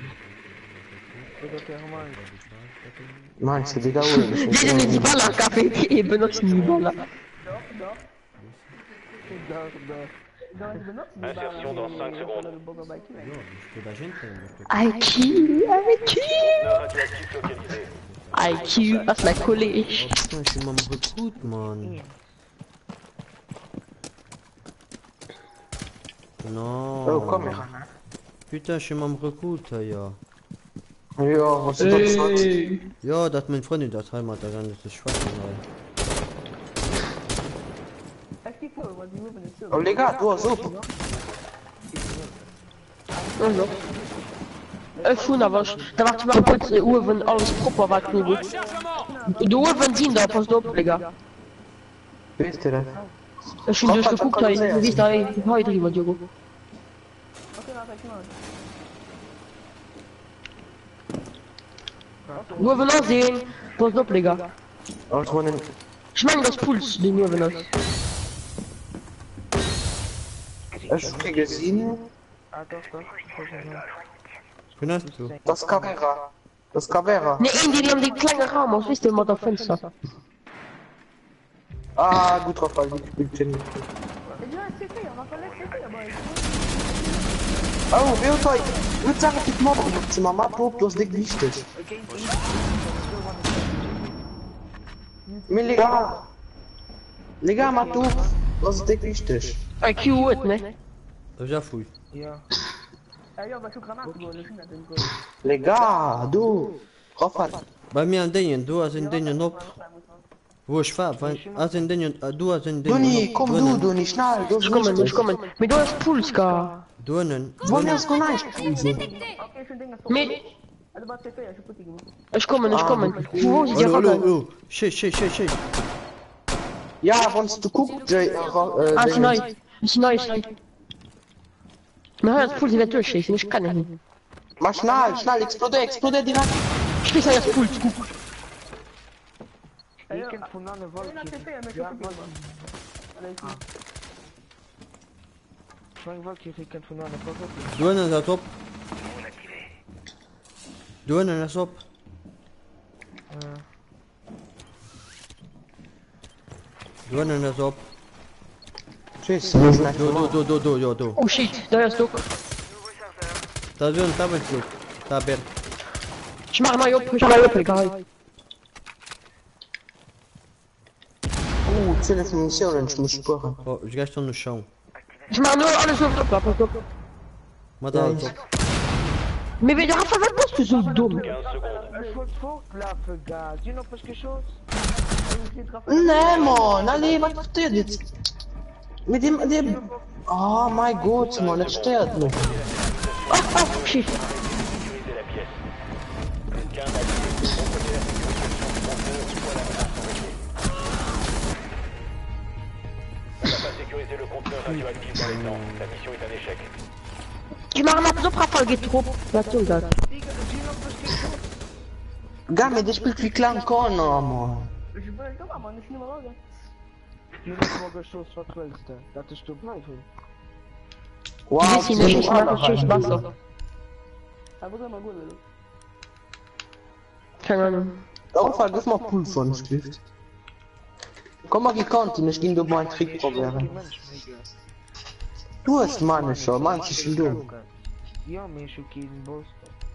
Meinst du, die da holen? Die sind die Baller, Kaffee, die benutzen die Baller. Insertion dans cinq secondes. I Q, I Q, Conteneur radioactif localisé. I Q, das ist mein Kollege. Putain, je suis même recrute, man. Non. Oh, komm her. Putain, je suis même recrute, ja. Ja, was ist das jetzt? Ja, dat mein Freund in der Heimat, da kann das schwach sein. Oh, legal, du hast so. Also. Ich schon, aber ich- da war mal kurz eine Uhr, wenn alles proper war. Die Uhr, wenn sie da, pass auf, Digga. Weißt du das? Ich schon durchgeguckt, da wie ist da heute drüber, Diogo. Nur wenn er sehen, pass auf, Digga. Als man in... Ich meine das Puls, den nur wenn er. Ich krieg gesehen, Ah, doch, doch. Wen hast du? das Carrera. Das Carrera. Ne, in die, die haben die kleine Raum aus, wisst ihr, mit der Fenster. Ah, gut drauf, weil ich spielt hin. Oh, wer ist euch? Ich würde sagen, ich mach das Zimmer, mach du, das ist nicht wichtig. Mir legal. Legal, mach du, das ist nicht wichtig. I Q wird, ne? Ja, fui. Ja. Legal, du. Raffat. Bei mir an Dingen, du hast in Dingen op. Wo ich war, weil, hast in Dingen, äh, du hast in Dingen. Duni, komm du, Duni, schnell, du Ich komme, ich komme. Mit du hast Puls, gar. Dunnen. Wollen wir es gar nicht? Mit. Ich komme, ich komme. Wo ist die Hallo, hallo, Racke? hallo. Shit, shit, shit, shit. Ja, wenn du guckst, Jay, äh, Ah, ist äh, neu. Ist neu, ist neu. Na, das Puls wird durchschießen, ich kann nicht. mach schnell, schnell, explodier, explodier direkt. Ich weiß ja das Puls, guck. Ich kenn von einer Wolke. Ja, Mann. Zwei Wolke, ich kenn von einer Wolke. Dunnen, dat op. Dunnen, dat op. Dunnen, dat op. Tschüss, schnell. Do, do, do, do, do, ja, do. Oh shit, da ist doch. Da sind Tabelflug. Da bin. Ich mach mal auf, ich mach mal auf, egal. Oh, zähle Munition, ich muss spüren. Oh, ich geh schon noch schauen. Ich mach nur alles auf, auf, auf, auf. Mal da, Ja, top. Mais wie, Rafa, was bist du so dumm? quinze secondes. Ich wollte fortlaufen, gars. Tu n'as pas quelque chose? Nee, Mann, allez, was passiert jetzt? Mit dem, dem... Oh mein Gott, Mann, das stört mich. Oh, oh, shit. Sécurisez la pièce. Qu'un allié comprenez la sécurisation du conteneur soit la menace envoyée. On n'a pas sécurisé le conteneur radioactif dans les temps. La mission est un échec. Ich mach mal so, Rafa, geht trop. Was soll das? Gamme, der spielt wie klein Corner, Mann. Ich bin doch aber nicht mehr raus. Nur noch mal Geschoss, was willst du? Das ist du bleiben. Wow, Die wissen nicht, ich mache Schicht Wasser. Aber sag mal gut, Leute. Keine Ahnung. Darauf hat das mal Pool von Stift. Komm mal gekannt, ich ging doch mal einen Trick probieren. Du hast meine schon, meinst du schon dumm? Ja, mir schon keinen Boss.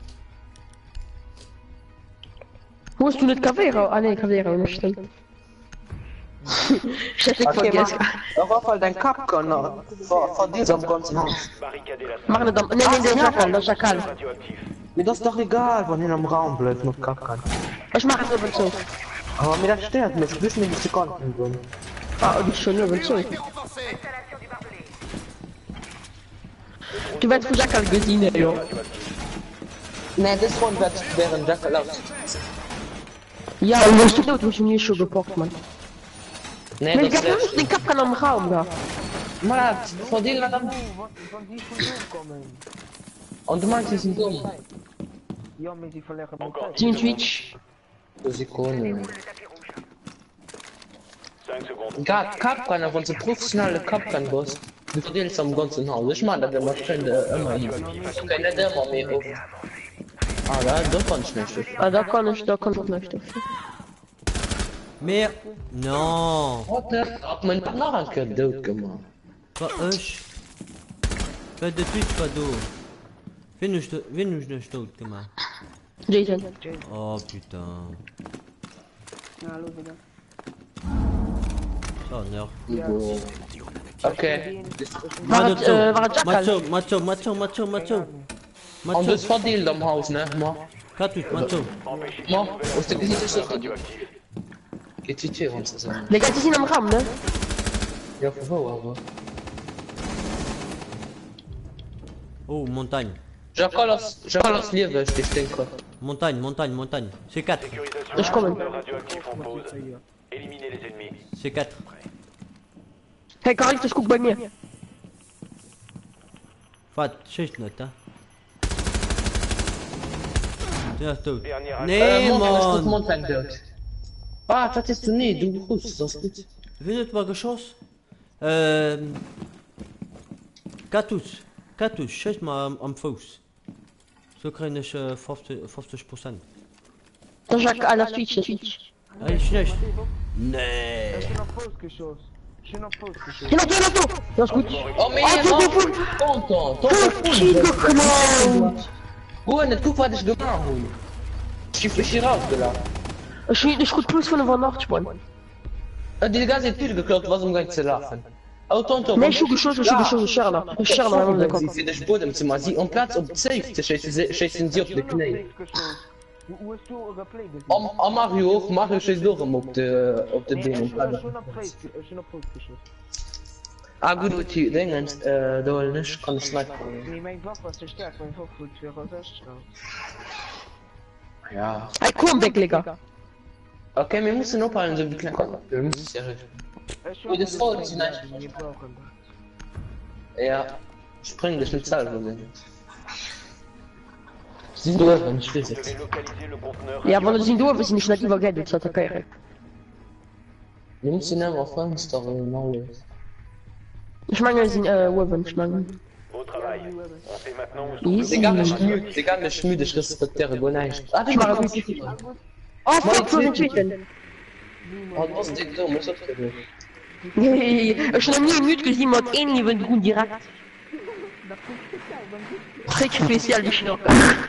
Wo hast du nicht Kavera? Ah ne, Kavera, nicht stimmt. Ich hätte Okay, vergessen. mach auf halt dein Kapkan vor, vor diesem ganzen Haus. Barricadez la Mach nicht, ne, ne, der Schakal, der Schakal. radioactif. Mir das ist doch egal, wann in einem Raum bleibt mit Kapkan. Ich mach es über so. Aber mir das stört mich, wissen wir, wie sie konnten würden. Ah, und ich schon über so. Renforcés. Du wirst von Schakal gesehen, ja. Ne, das von wird während Jack erlaubt. Ja, und das tut mich nie schon gepackt, Mann. Ne, Ich das hab ist nicht den Kapkan am Raum da. Mal, vor dir dann. Von die von dir kommen. Und du meinst, sie sind dumm. Ja, mit die verlegen mit Encore Zeit. Team Twitch. Sekunden. cinq secondes. Gott, Kapkan, wenn sie professionelle Kapkan-Boss. Du verdienst am ganzen Haus. Ich meine, der macht schon immer hier. Okay, nicht immer mehr auf. Ah, da, da kann ich nicht. Ah, da kann ich, da kann ich nicht. Mehr. Non. Warte, hab mein Partner geduld gemacht. War ich. Bei der Twitch war du. Wenn ich, wenn ich nicht tot gemacht. Jason. Oh putain. Na, los, Digga. So, noch. Okay. War das, äh, war das Macho, Schakal? macho, macho, macho, macho. Und Macho, das verdient am Haus, ne? Ma. Katus, macho. Ma, aus der Gesicht ist das geht die Tür uns zusammen. Der ganze sind am Raum, ne? Ja, wo aber? Oh, montagne. Jacques, Jacques Liebe, ich denke. Montagne, montagne, montagne. C quatre. Sécurisation Ich komme. radioactif en pause. Éliminez les ennemis. C quatre. Hey, Carlitos, guck bei mir. Fat, schicht nicht, ha? Der ist tot. Dernier Nee, Mann! Mann! Ah, das ist du nie, du rufst das gut. Wie nicht mal Geschoss? Ähm. Katus. Katus, schicht mal am, am Fuß. So krieg ich äh, fünfzig Prozent. Der Schakal, das Twitch, das Twitch. Ey, schlecht. Nee. Schön auf Postgeschoss. Schön auf Postgeschoss. Genau, genau, so. Das ist gut. Oh, mir Oh, oh, du, du, du. Tonton, Kilo Tonton. geklaut. Oh, nicht guck, was ich gemacht habe. Ich hab mich hier rausgelassen. Ich bin nicht gut plus von der Nachtspann. Die ganze Tür geklaut, was um gleich zu lachen. Oh, Tonton. Nee, schon geschossen, schon geschossen, Scherner. Scherner, wenn man Sie kommt. für das Bodenzimmer, sie am Platz ob safe zu schießen, schießen sie auf die Knie. Wo hast du Replay gesehen? Am am Mario auch, Mario schießt doch um auf die, auf die Beine. Schön auf Play, schön auf Postgeschoss. Ah, gut, die Dinge, äh, da will nicht, kann ich nicht. Nee, mein Waffe ist stark, mein Waffe ist für Rosest. Ja. Hey, komm weg, Digga. Okay, wir müssen aufhalten, so wie klein. Wir müssen es ja richtig. Oh, das soll sie nicht. Wir brauchen das. Ja. Spring dich mit Zahl, wo sind. Sie sind durch, wenn ich will Vous devez localiser le conteneur Ja, weil sie durch sind, nicht nicht übergeht, das hat er keine. Wir müssen nehmen auf Fenster und alles. Ich meine, wir sind, äh, Woven, ich meine. Beau travail. On sait maintenant où Easy. Egal, nicht müde, egal, nicht müde, ich respektiere gar nicht. Ah, Ich mache gut. Oh, fuck, so sind Tweeten. Oh, was ist so, muss ich sagen. Ich habe nie müde gesehen, mit einem wenn du direkt. Trick spécial du Schnock.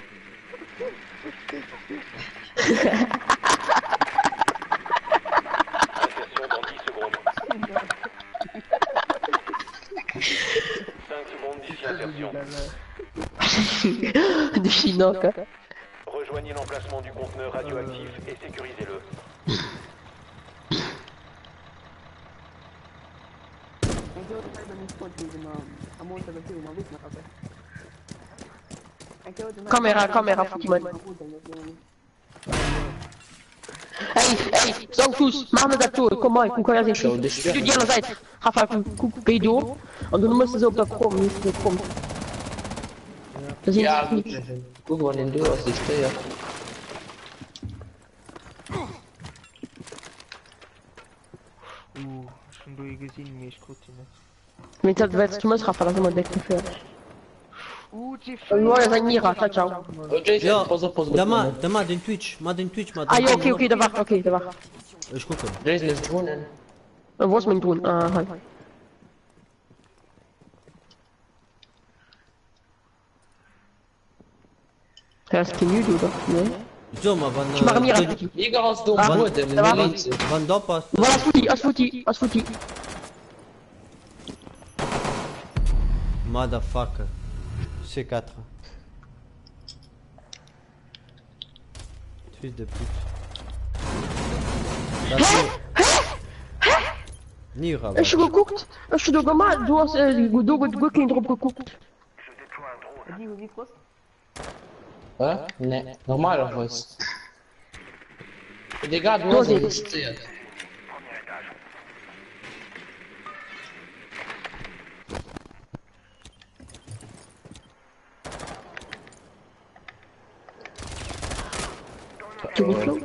insertion dans dix secondes. cinq secondes d'ici insertion. Du Chinook. Rejoignez l'emplacement du conteneur radioactif et sécurisez-le. Enquanto eu saio da minha fonte, uma, a monta daqui, uma vez na café. Kamera, Kamera, Fukiman. Hey, hey, zo Fuß, mach mir das so, komm mal, guck mal, ich du die andere Seite. Rafa, guck, geh du. Und du musst so auf der Krumm, nicht so krumm. Das ist Ja, nicht. gut. Guck mal, den du aus der Steuer. continue, mais je continue. Mais ça devait être tout le monde sera pas dans le deck de faire. Ouh, t'es Ouais, les amis, ciao, ciao. Oh, Jason, Ja, pas pas da ma, da ma den Twitch, ma den Twitch, ma Ah ja, okay, okay, da war, okay, da war. Ich gucke. Jason ist drinnen. Wo ist mein Ton? Ah, halt. Hörst du Nude oder? Ne? So, ma, wann, Ich mache mir äh, das. Jäger aus dem Ah, Boden, da war in was. Miliz. wann da passt, Voilà, Asfuti, Asfuti, Asfuti. motherfucker. C quatre. Fils de pute. Das ist Nira, Hast du geguckt? Hast du gemacht? Du hast äh, du du du kein drauf geguckt. Vas-y, vas-y, Frost. Hä? Ne, normalerweise. Digga, du Du hast hast registriert. Tu geflogen?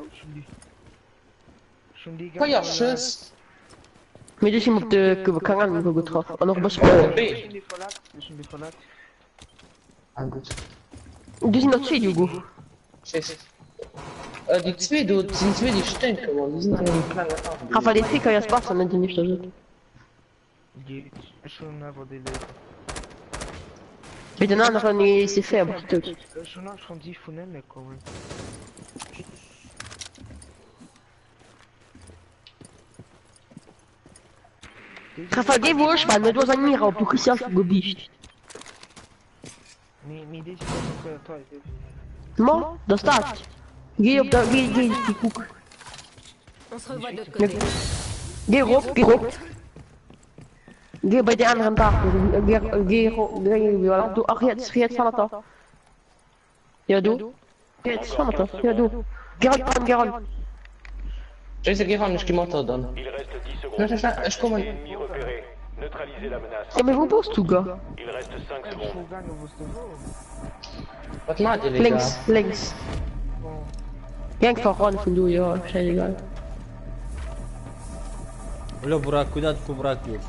Schon die Feuerschuss. Mit ich auf der Kanal getroffen. Und noch was. B. Schon die verlagt, schon die verlagt. Ah, gut. Die sind noch zwei, Hugo. Tschüss. Äh, die zwei, du, die sind zwei, die stinken, man. Die sind an einem kleinen Abend. Rafa, die Ficker jetzt passen, wenn die nicht da sind. Die, schon einfach die Leute. Mit den anderen, die ist fair, aber tot. Schon auch schon die von denen kommen. Rafa, geh wo ich war, du hast ein Mira, du kriegst ja schon gebicht. Mais, mais déjà, c'est pas toi, Mo, das das. Geh auf der, geh, geh, geh, guck. On se revoit de l'autre côté. Geh rauf, geh rauf. Geh bei den anderen da. Geh, geh, geh, voilà. Du, ach jetzt, jetzt von da. Ja, du. Jetzt von da. Ja, du. Geh halt dran, geh ran. Jason, geh ran, ich geh mal da dann. Il reste dix Schnell, secondes. schnell, schnell, ich komme. Ennemi repéré. Neutralisez la menace. Ja, mais wo bist du, gell? Il reste cinq secondes. faut gagner vos stores. Was macht ihr, Digga? Links, links. Geh einfach ran von du, ja, scheißegal. Olha o buraco, cuidado com o buraco dele.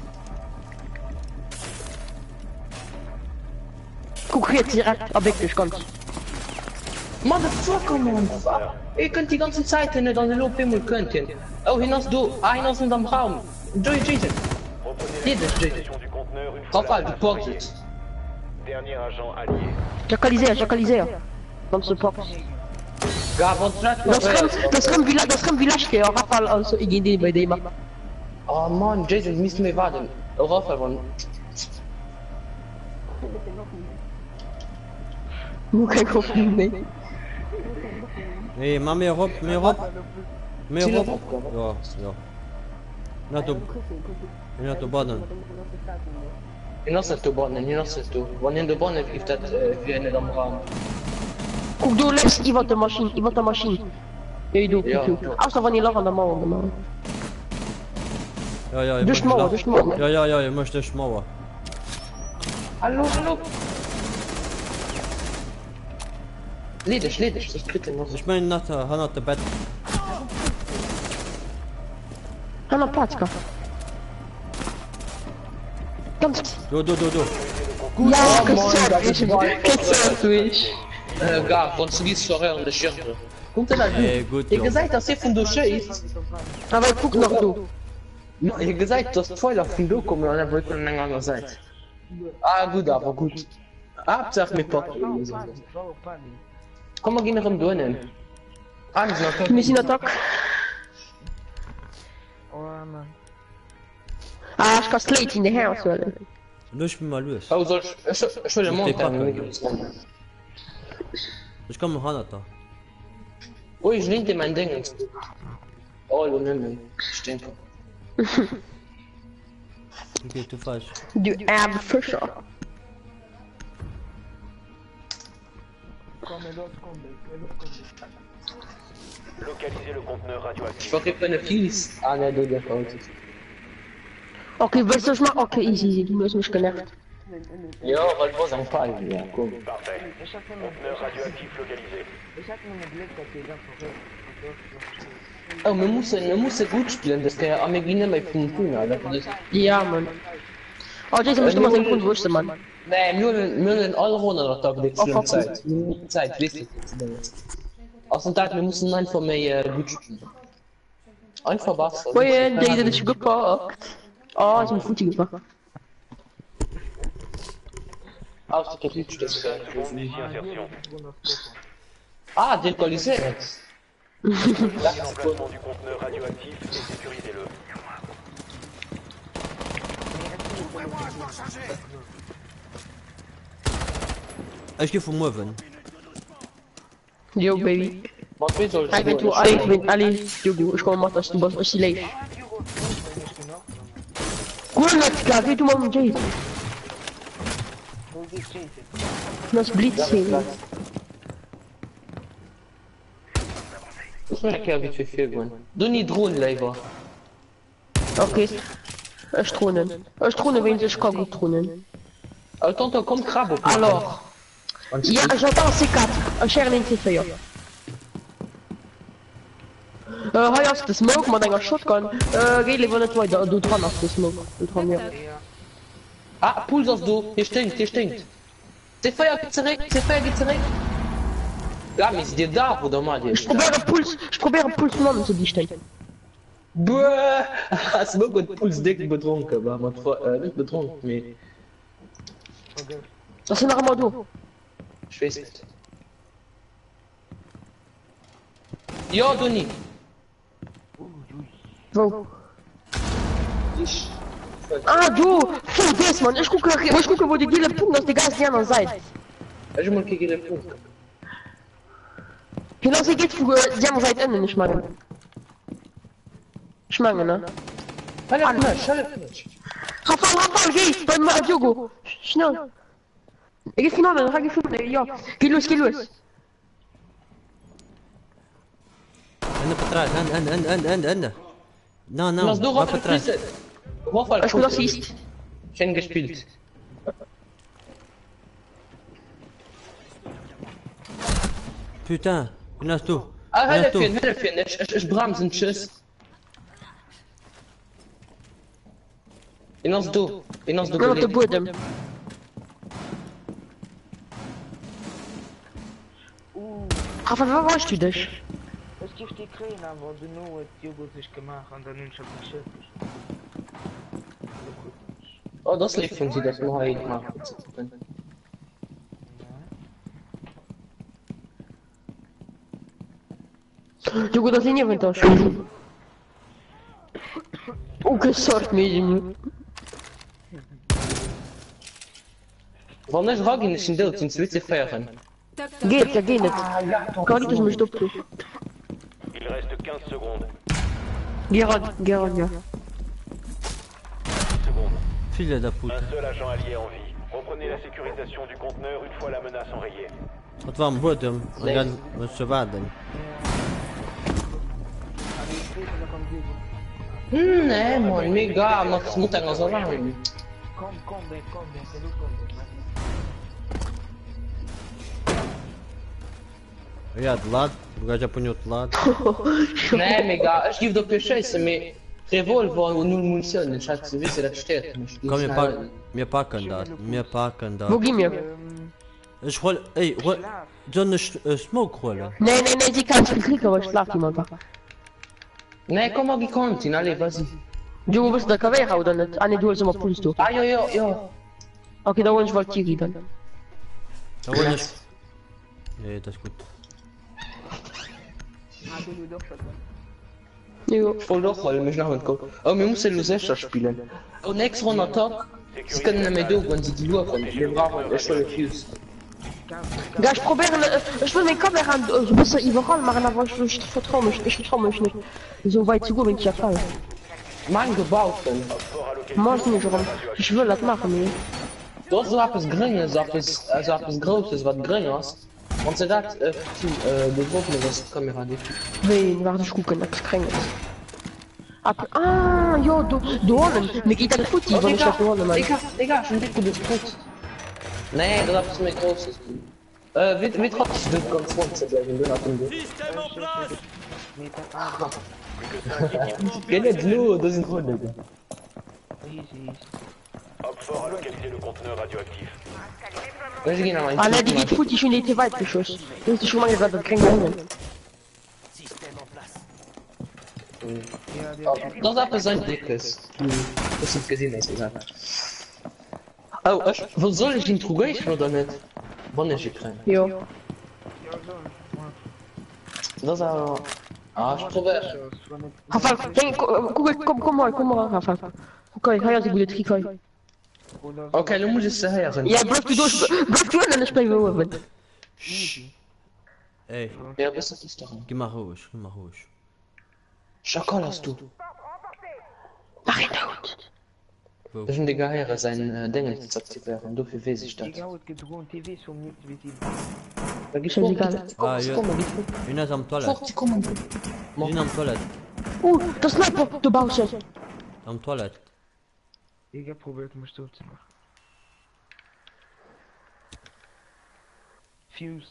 Guck jetzt direkt, aber wirklich ganz. Motherfucker, man. Ihr könnt die ganze Zeit nicht an den Lobhimmel könnten. Oh, hinaus du, einer sind am Raum. Joey, Jason. Reprenez Hier, la das steht. possession du conteneur une fois Rafael, la du menace portes envoyée. jetzt. Dernier agent allié. Jacalisé, jacalisé. Comme ce pop. Ja, want het Das kann, das kann Village, das kann Village gehen, Rafa, also ich gehe bei dem. Oh man, Jason, müssen wir warten. Oh, Rafael, man. Nur kein Kopf, nee. Hey, mach mehr hopp, mehr hopp. Mehr Ziel hopp. op opkomen. Ja, ja. Na to, na to baden. Hier is het toe, Bonnen, hier is het toe. Wanneer de Bonnen heeft dat weer niet am Raum. Guck du links, ich wollte Maschine, ich wollte Maschine. Ja, du, Ja. guck du. Außer wenn ich lache an der Mauer gemacht. Ja, ja, ich Durch die möchte Mauer, nach- durch die Mauer. Ja, ja, ja, ich möchte durch die Mauer. Hallo, hallo. Ledig, ledig, das dritte noch. Ich meine nach der, nach der Bett. Hanna Platzka. Ganz. Du, du, du, du. Ja, Oh, Mann, das gezerrt, ist geil. gezerrt, durch. Äh, gar, von Suisse verhören, das Schirme. Kommt ihr da Ey, gut? gut, Ihr jo. gesagt, dass ihr von der schießt. Aber guck noch du. No, ihr gesagt, dass Feuer von du kommen und er wollte von einer anderen Seite. Ah, gut, aber gut. Hauptsache mit Papa. Vamos, pane. Komm, wir gehen nach dem Dornen. Ah, das ist noch Mission Attack. Oh, man. Ah, ich kann Slate in der Herz werden. Du, ich bin mal los. Oh, soll ich... Ich, ich will den Mond haben. Ich komme nach Hanata. Oh, ich lehne dir mein Ding. Oh, du nimm Stinker. Okay, du falsch. Du arme Fischer. Comme l'autre combat, l'autre combat. Localisez le conteneur Ich radioactif. vergebe eine Fies. Ah, ne, du, der Fault. Okay, weißt du, was ich mach? Okay, easy, easy, du hast mich genervt. Ja, weil du ein Fall. Ja, komm. Parfait. Échappe-moi, Conteneur radioactif localisé. échappe-moi mon bled quand t'es là pour eux. Oh, wir müssen, wir müssen gut spielen, das kann ja am Beginn bei Punkt tun, Alter. Das- Ja, Mann. Oh, Jason, musst du mal den Grund wusste, Mann. Nee, wir wollen, wir wollen alle Runden noch da mit Oh, fuck. Zeit. Zeit, wisst ihr. Außerdem, wir müssen einfach mehr äh, gut spielen. Einfach was. Oh, ja, der ist nicht gepackt. Oh, ist ein Futi gemacht. Aus der Kapitel das Seconde d'ici insertion. Ah, décollissé. L'emplacement du conteneur radioactif et sécurisez-le. Ich geh vom Moven. Yo, baby. Was willst du? Hij bent toe, allee, ik ben, allee, yo, yo, ik kom maar als de bos, als je leeft. Goed, net, kijk, weet je man, Jason. Dat is blitzing. Ich merke ja, wie viel viel geworden. Du nie drohen, lieber. Oké. Een stronen. Een stronen, weet je, ik kan goed stronen. Oh, tonton, kom krab op. Alors. Ja, j'entends C quatre. Un cher in C vier. Uh, hij had de smoke, maar dan een shotgun. Uh, geh liever net weiter, du dran auf de smoke. Du dran, ja. Ah, Puls auf du. Hier stinkt, hier stinkt. C vier geht zurück, C vier geht zurück. Ja, maar is die daar, oder mal hier? Ich probiere Puls, ich probiere Puls von unten zu dichten. Buh, hast du mit Puls dick betrunken, aber man äh, nicht betrunken, mehr. Das sind noch einmal du. Ich weiß nicht. Ja, du nie. Wo? Ah, du! Fuck das, man! Ich gucke, ich gucke, wo die gelben Punkte aus der ganz die anderen Seite. Ich mal gegen den Punkt. Genau, sie geht für die andere Seite Ende nicht machen. Ich meine, ne? Hallo, Knatsch, hallo, Knatsch. Rafal, Rafal, geh! Beim Adjogo! Schnell! Ich geh final, ich geh final, ja. Geh los, geh los! Ende para trás, anda, anda, anda, anda, anda, anda. Não, não, Nós do vai Rafa para trás. Rafa, Ich bin Assist. Schön gespielt. Putain, où est-ce que tu? Ah, helf ihn, helf ihn, ich, ich, ich bremsen, tschüss. In ons du, in ons du Nur auf der gelegt. Boden. Rafal, wo warst du dich? Es gibt die Krähen, aber du nur hat Joghurt sich gemacht und dann nimmst du auf den Schiff. Oh, das lief von sie, das wir heute gemacht. Jogo, das sind ja das schon. Oh, gesorgt mir. Wann ich ragin nicht in Dirt, sind es witzig feiern. Geht, ja, geht nicht. Kann ich das mal stoppen? Il reste quinze secondes. Gerard, Gerard, ja. Secondes. Filha da puta. Un seul agent allié en vie. Reprenez la sécurisation du conteneur une fois la menace enrayée. Wat warm Boden, und dann musst du warten. Hm, nee, man, mega, maar het moet Engels aan. Komm, komm, Ben, komm, Ben, c'est nous, komm, Ben. Ja, de lado, o gajo apanhou de lado. Nee, mega, ich gebe dafür Scheiße, aber Revolver und null Munition, ich hatte zu wissen, das steht nicht. Komm, wir packen, wir packen das, wir packen Wo das. gehen wir? Ich hol, ey, hol, so eine äh, Smoke holen. Nee, nee, nee, sie kann nicht klicken, aber ich schlaf jemand. Nee, komm mal gekonnt, allez, vas-y. Du bist der Kavera oder nicht? Ah, nee, du hast immer Puls, du. Ah, ja, ja, ja. Okay, da wollte ich Valkyrie dann. Da hol ich. Nee, das ist gut. Ah, du du doch schon. Jo. Voll doch, weil mich nach und gucken. Oh, wir müssen Lusecha spielen. Und nächste Runde Attack, das können wir mit du, wenn sie die Luhr kommen. Wir brauchen eine Schule Fuse. Ja, ich probiere, äh, ich will meine Kamera äh, so ein bisschen überall machen, aber ich, ich vertraue mich, ich vertraue mich nicht. So weit zu gehen, wenn ich ja fall. Mann, gebaut, denn. Fort à localisation. Mach nicht, warum? Ich will das machen, nee. Du hast so etwas Geringes, etwas, also etwas Großes, was Geringes. Und sie hat, äh, zu, äh, beworfen, das Kamera nicht. Wen, warte, ich gucke, das kriegen wir. Ab, ah, ja, du, du Hornen. Mir geht das gut, wenn ich das Hornen, Mann. Digga, Digga, schon dick, du bist gut. Nee, das ist mir Großes. Äh, wie, wie trotzdem du ganz runter zu bleiben, wenn du nach dem Weg. Mais t'as pas. Plus que cinq équipes. Quel est de l'eau dans une route, les gars? Easy, easy. Opfort a localisé le conteneur radioactif. Weź gi na mańcu. Ale die niet goed, die zijn niet te weit geschossen. Dus die schon mal gesagt, das kriegen wir hin. Ja, der. Dat is even zijn dikkes. Dat is het gezien, is gesagt. Oh, ich, wo soll ich den Trugation oder nicht? Wann ich gekriegt? Jo. Ja, so. Das ist aber... Ah, ich probiere. Rafal, hey, kom, kom, kom maar, kom maar, Rafal. Oké, ga je als ik wil het kijken. Okay, du musst es hören. Ja, blijf je door, blijf je door en dan spelen we over. Ey, Ja, bist du das doch. geh mal ruhig, geh mal ruhig. Schakal hast du. Mach ihn dood. Das sind die Geheiere, sein äh, Dinge zu aktivieren. Du, wie weiß ich das? Ik hou het gedroomd, T V zo niet weten. Da gibt's Scheiße, Komm, egal. komm, Ah, ja. komm, Einer ist am Toilette. komm, komm, komm. Die sind am Toilette. Oeh, dat is sniper, de bouwsel. Am Toilette. Ik heb geprobeerd me stil te maken. Fuse.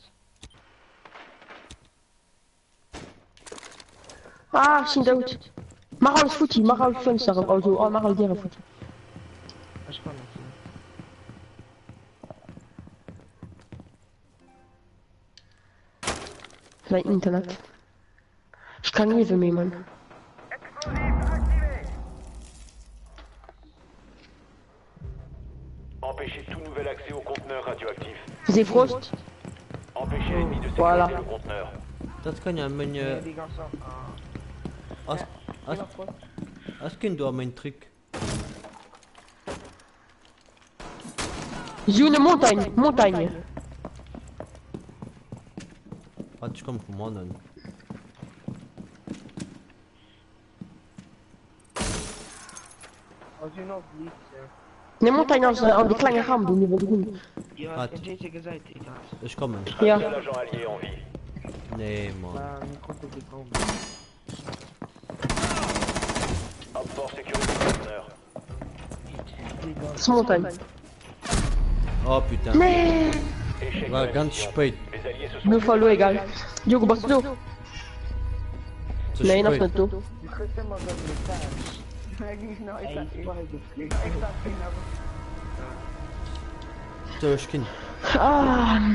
Ah, ze zijn dood. Mag alles voetje, mag alles venster op auto, oh, mag alles deur voetje. Dat is spannend. Mijn internet. Ik kan niet even mee, man. Empêchez tout nouvel accès au conteneur radioactif. C'est frost. Empêchez l'ennemi de Voilà. sécuriser le conteneur. Dat kan je mijn... Ja, Uh, die gaan zo. Ah. als, als, als kind door mijn trick. Zoene montagne, montagne. Wat ik kom van mannen. Als je nog niet. Nee, montagne als, uh, die kleine ram doen, die wil doen. Ja, Wat? ik heb je gezegd, ik had. Ik kom. Ja. Seul agent allié en vie. Nee man. Maar niet goed op de komen. Opfort sécurise le conteneur. Dat is montagne. Oh putain. Nee. Échec War de la ganz mission. spät. Les alliés se sont Nu follow egal. Diogo, bas do. Zu Nee, dat is spät. niet toe. Zu kind. Ah.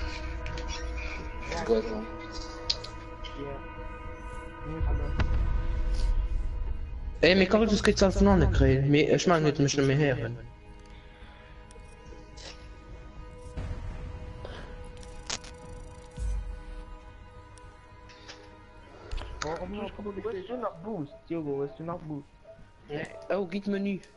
Ey, mir kann das Skript von anderen kriegen. Mir, ich mag nicht mich nicht mehr hören. Waarom nog? Is er nog boost? Diogo, is er nog boost? Oh, giet me nu.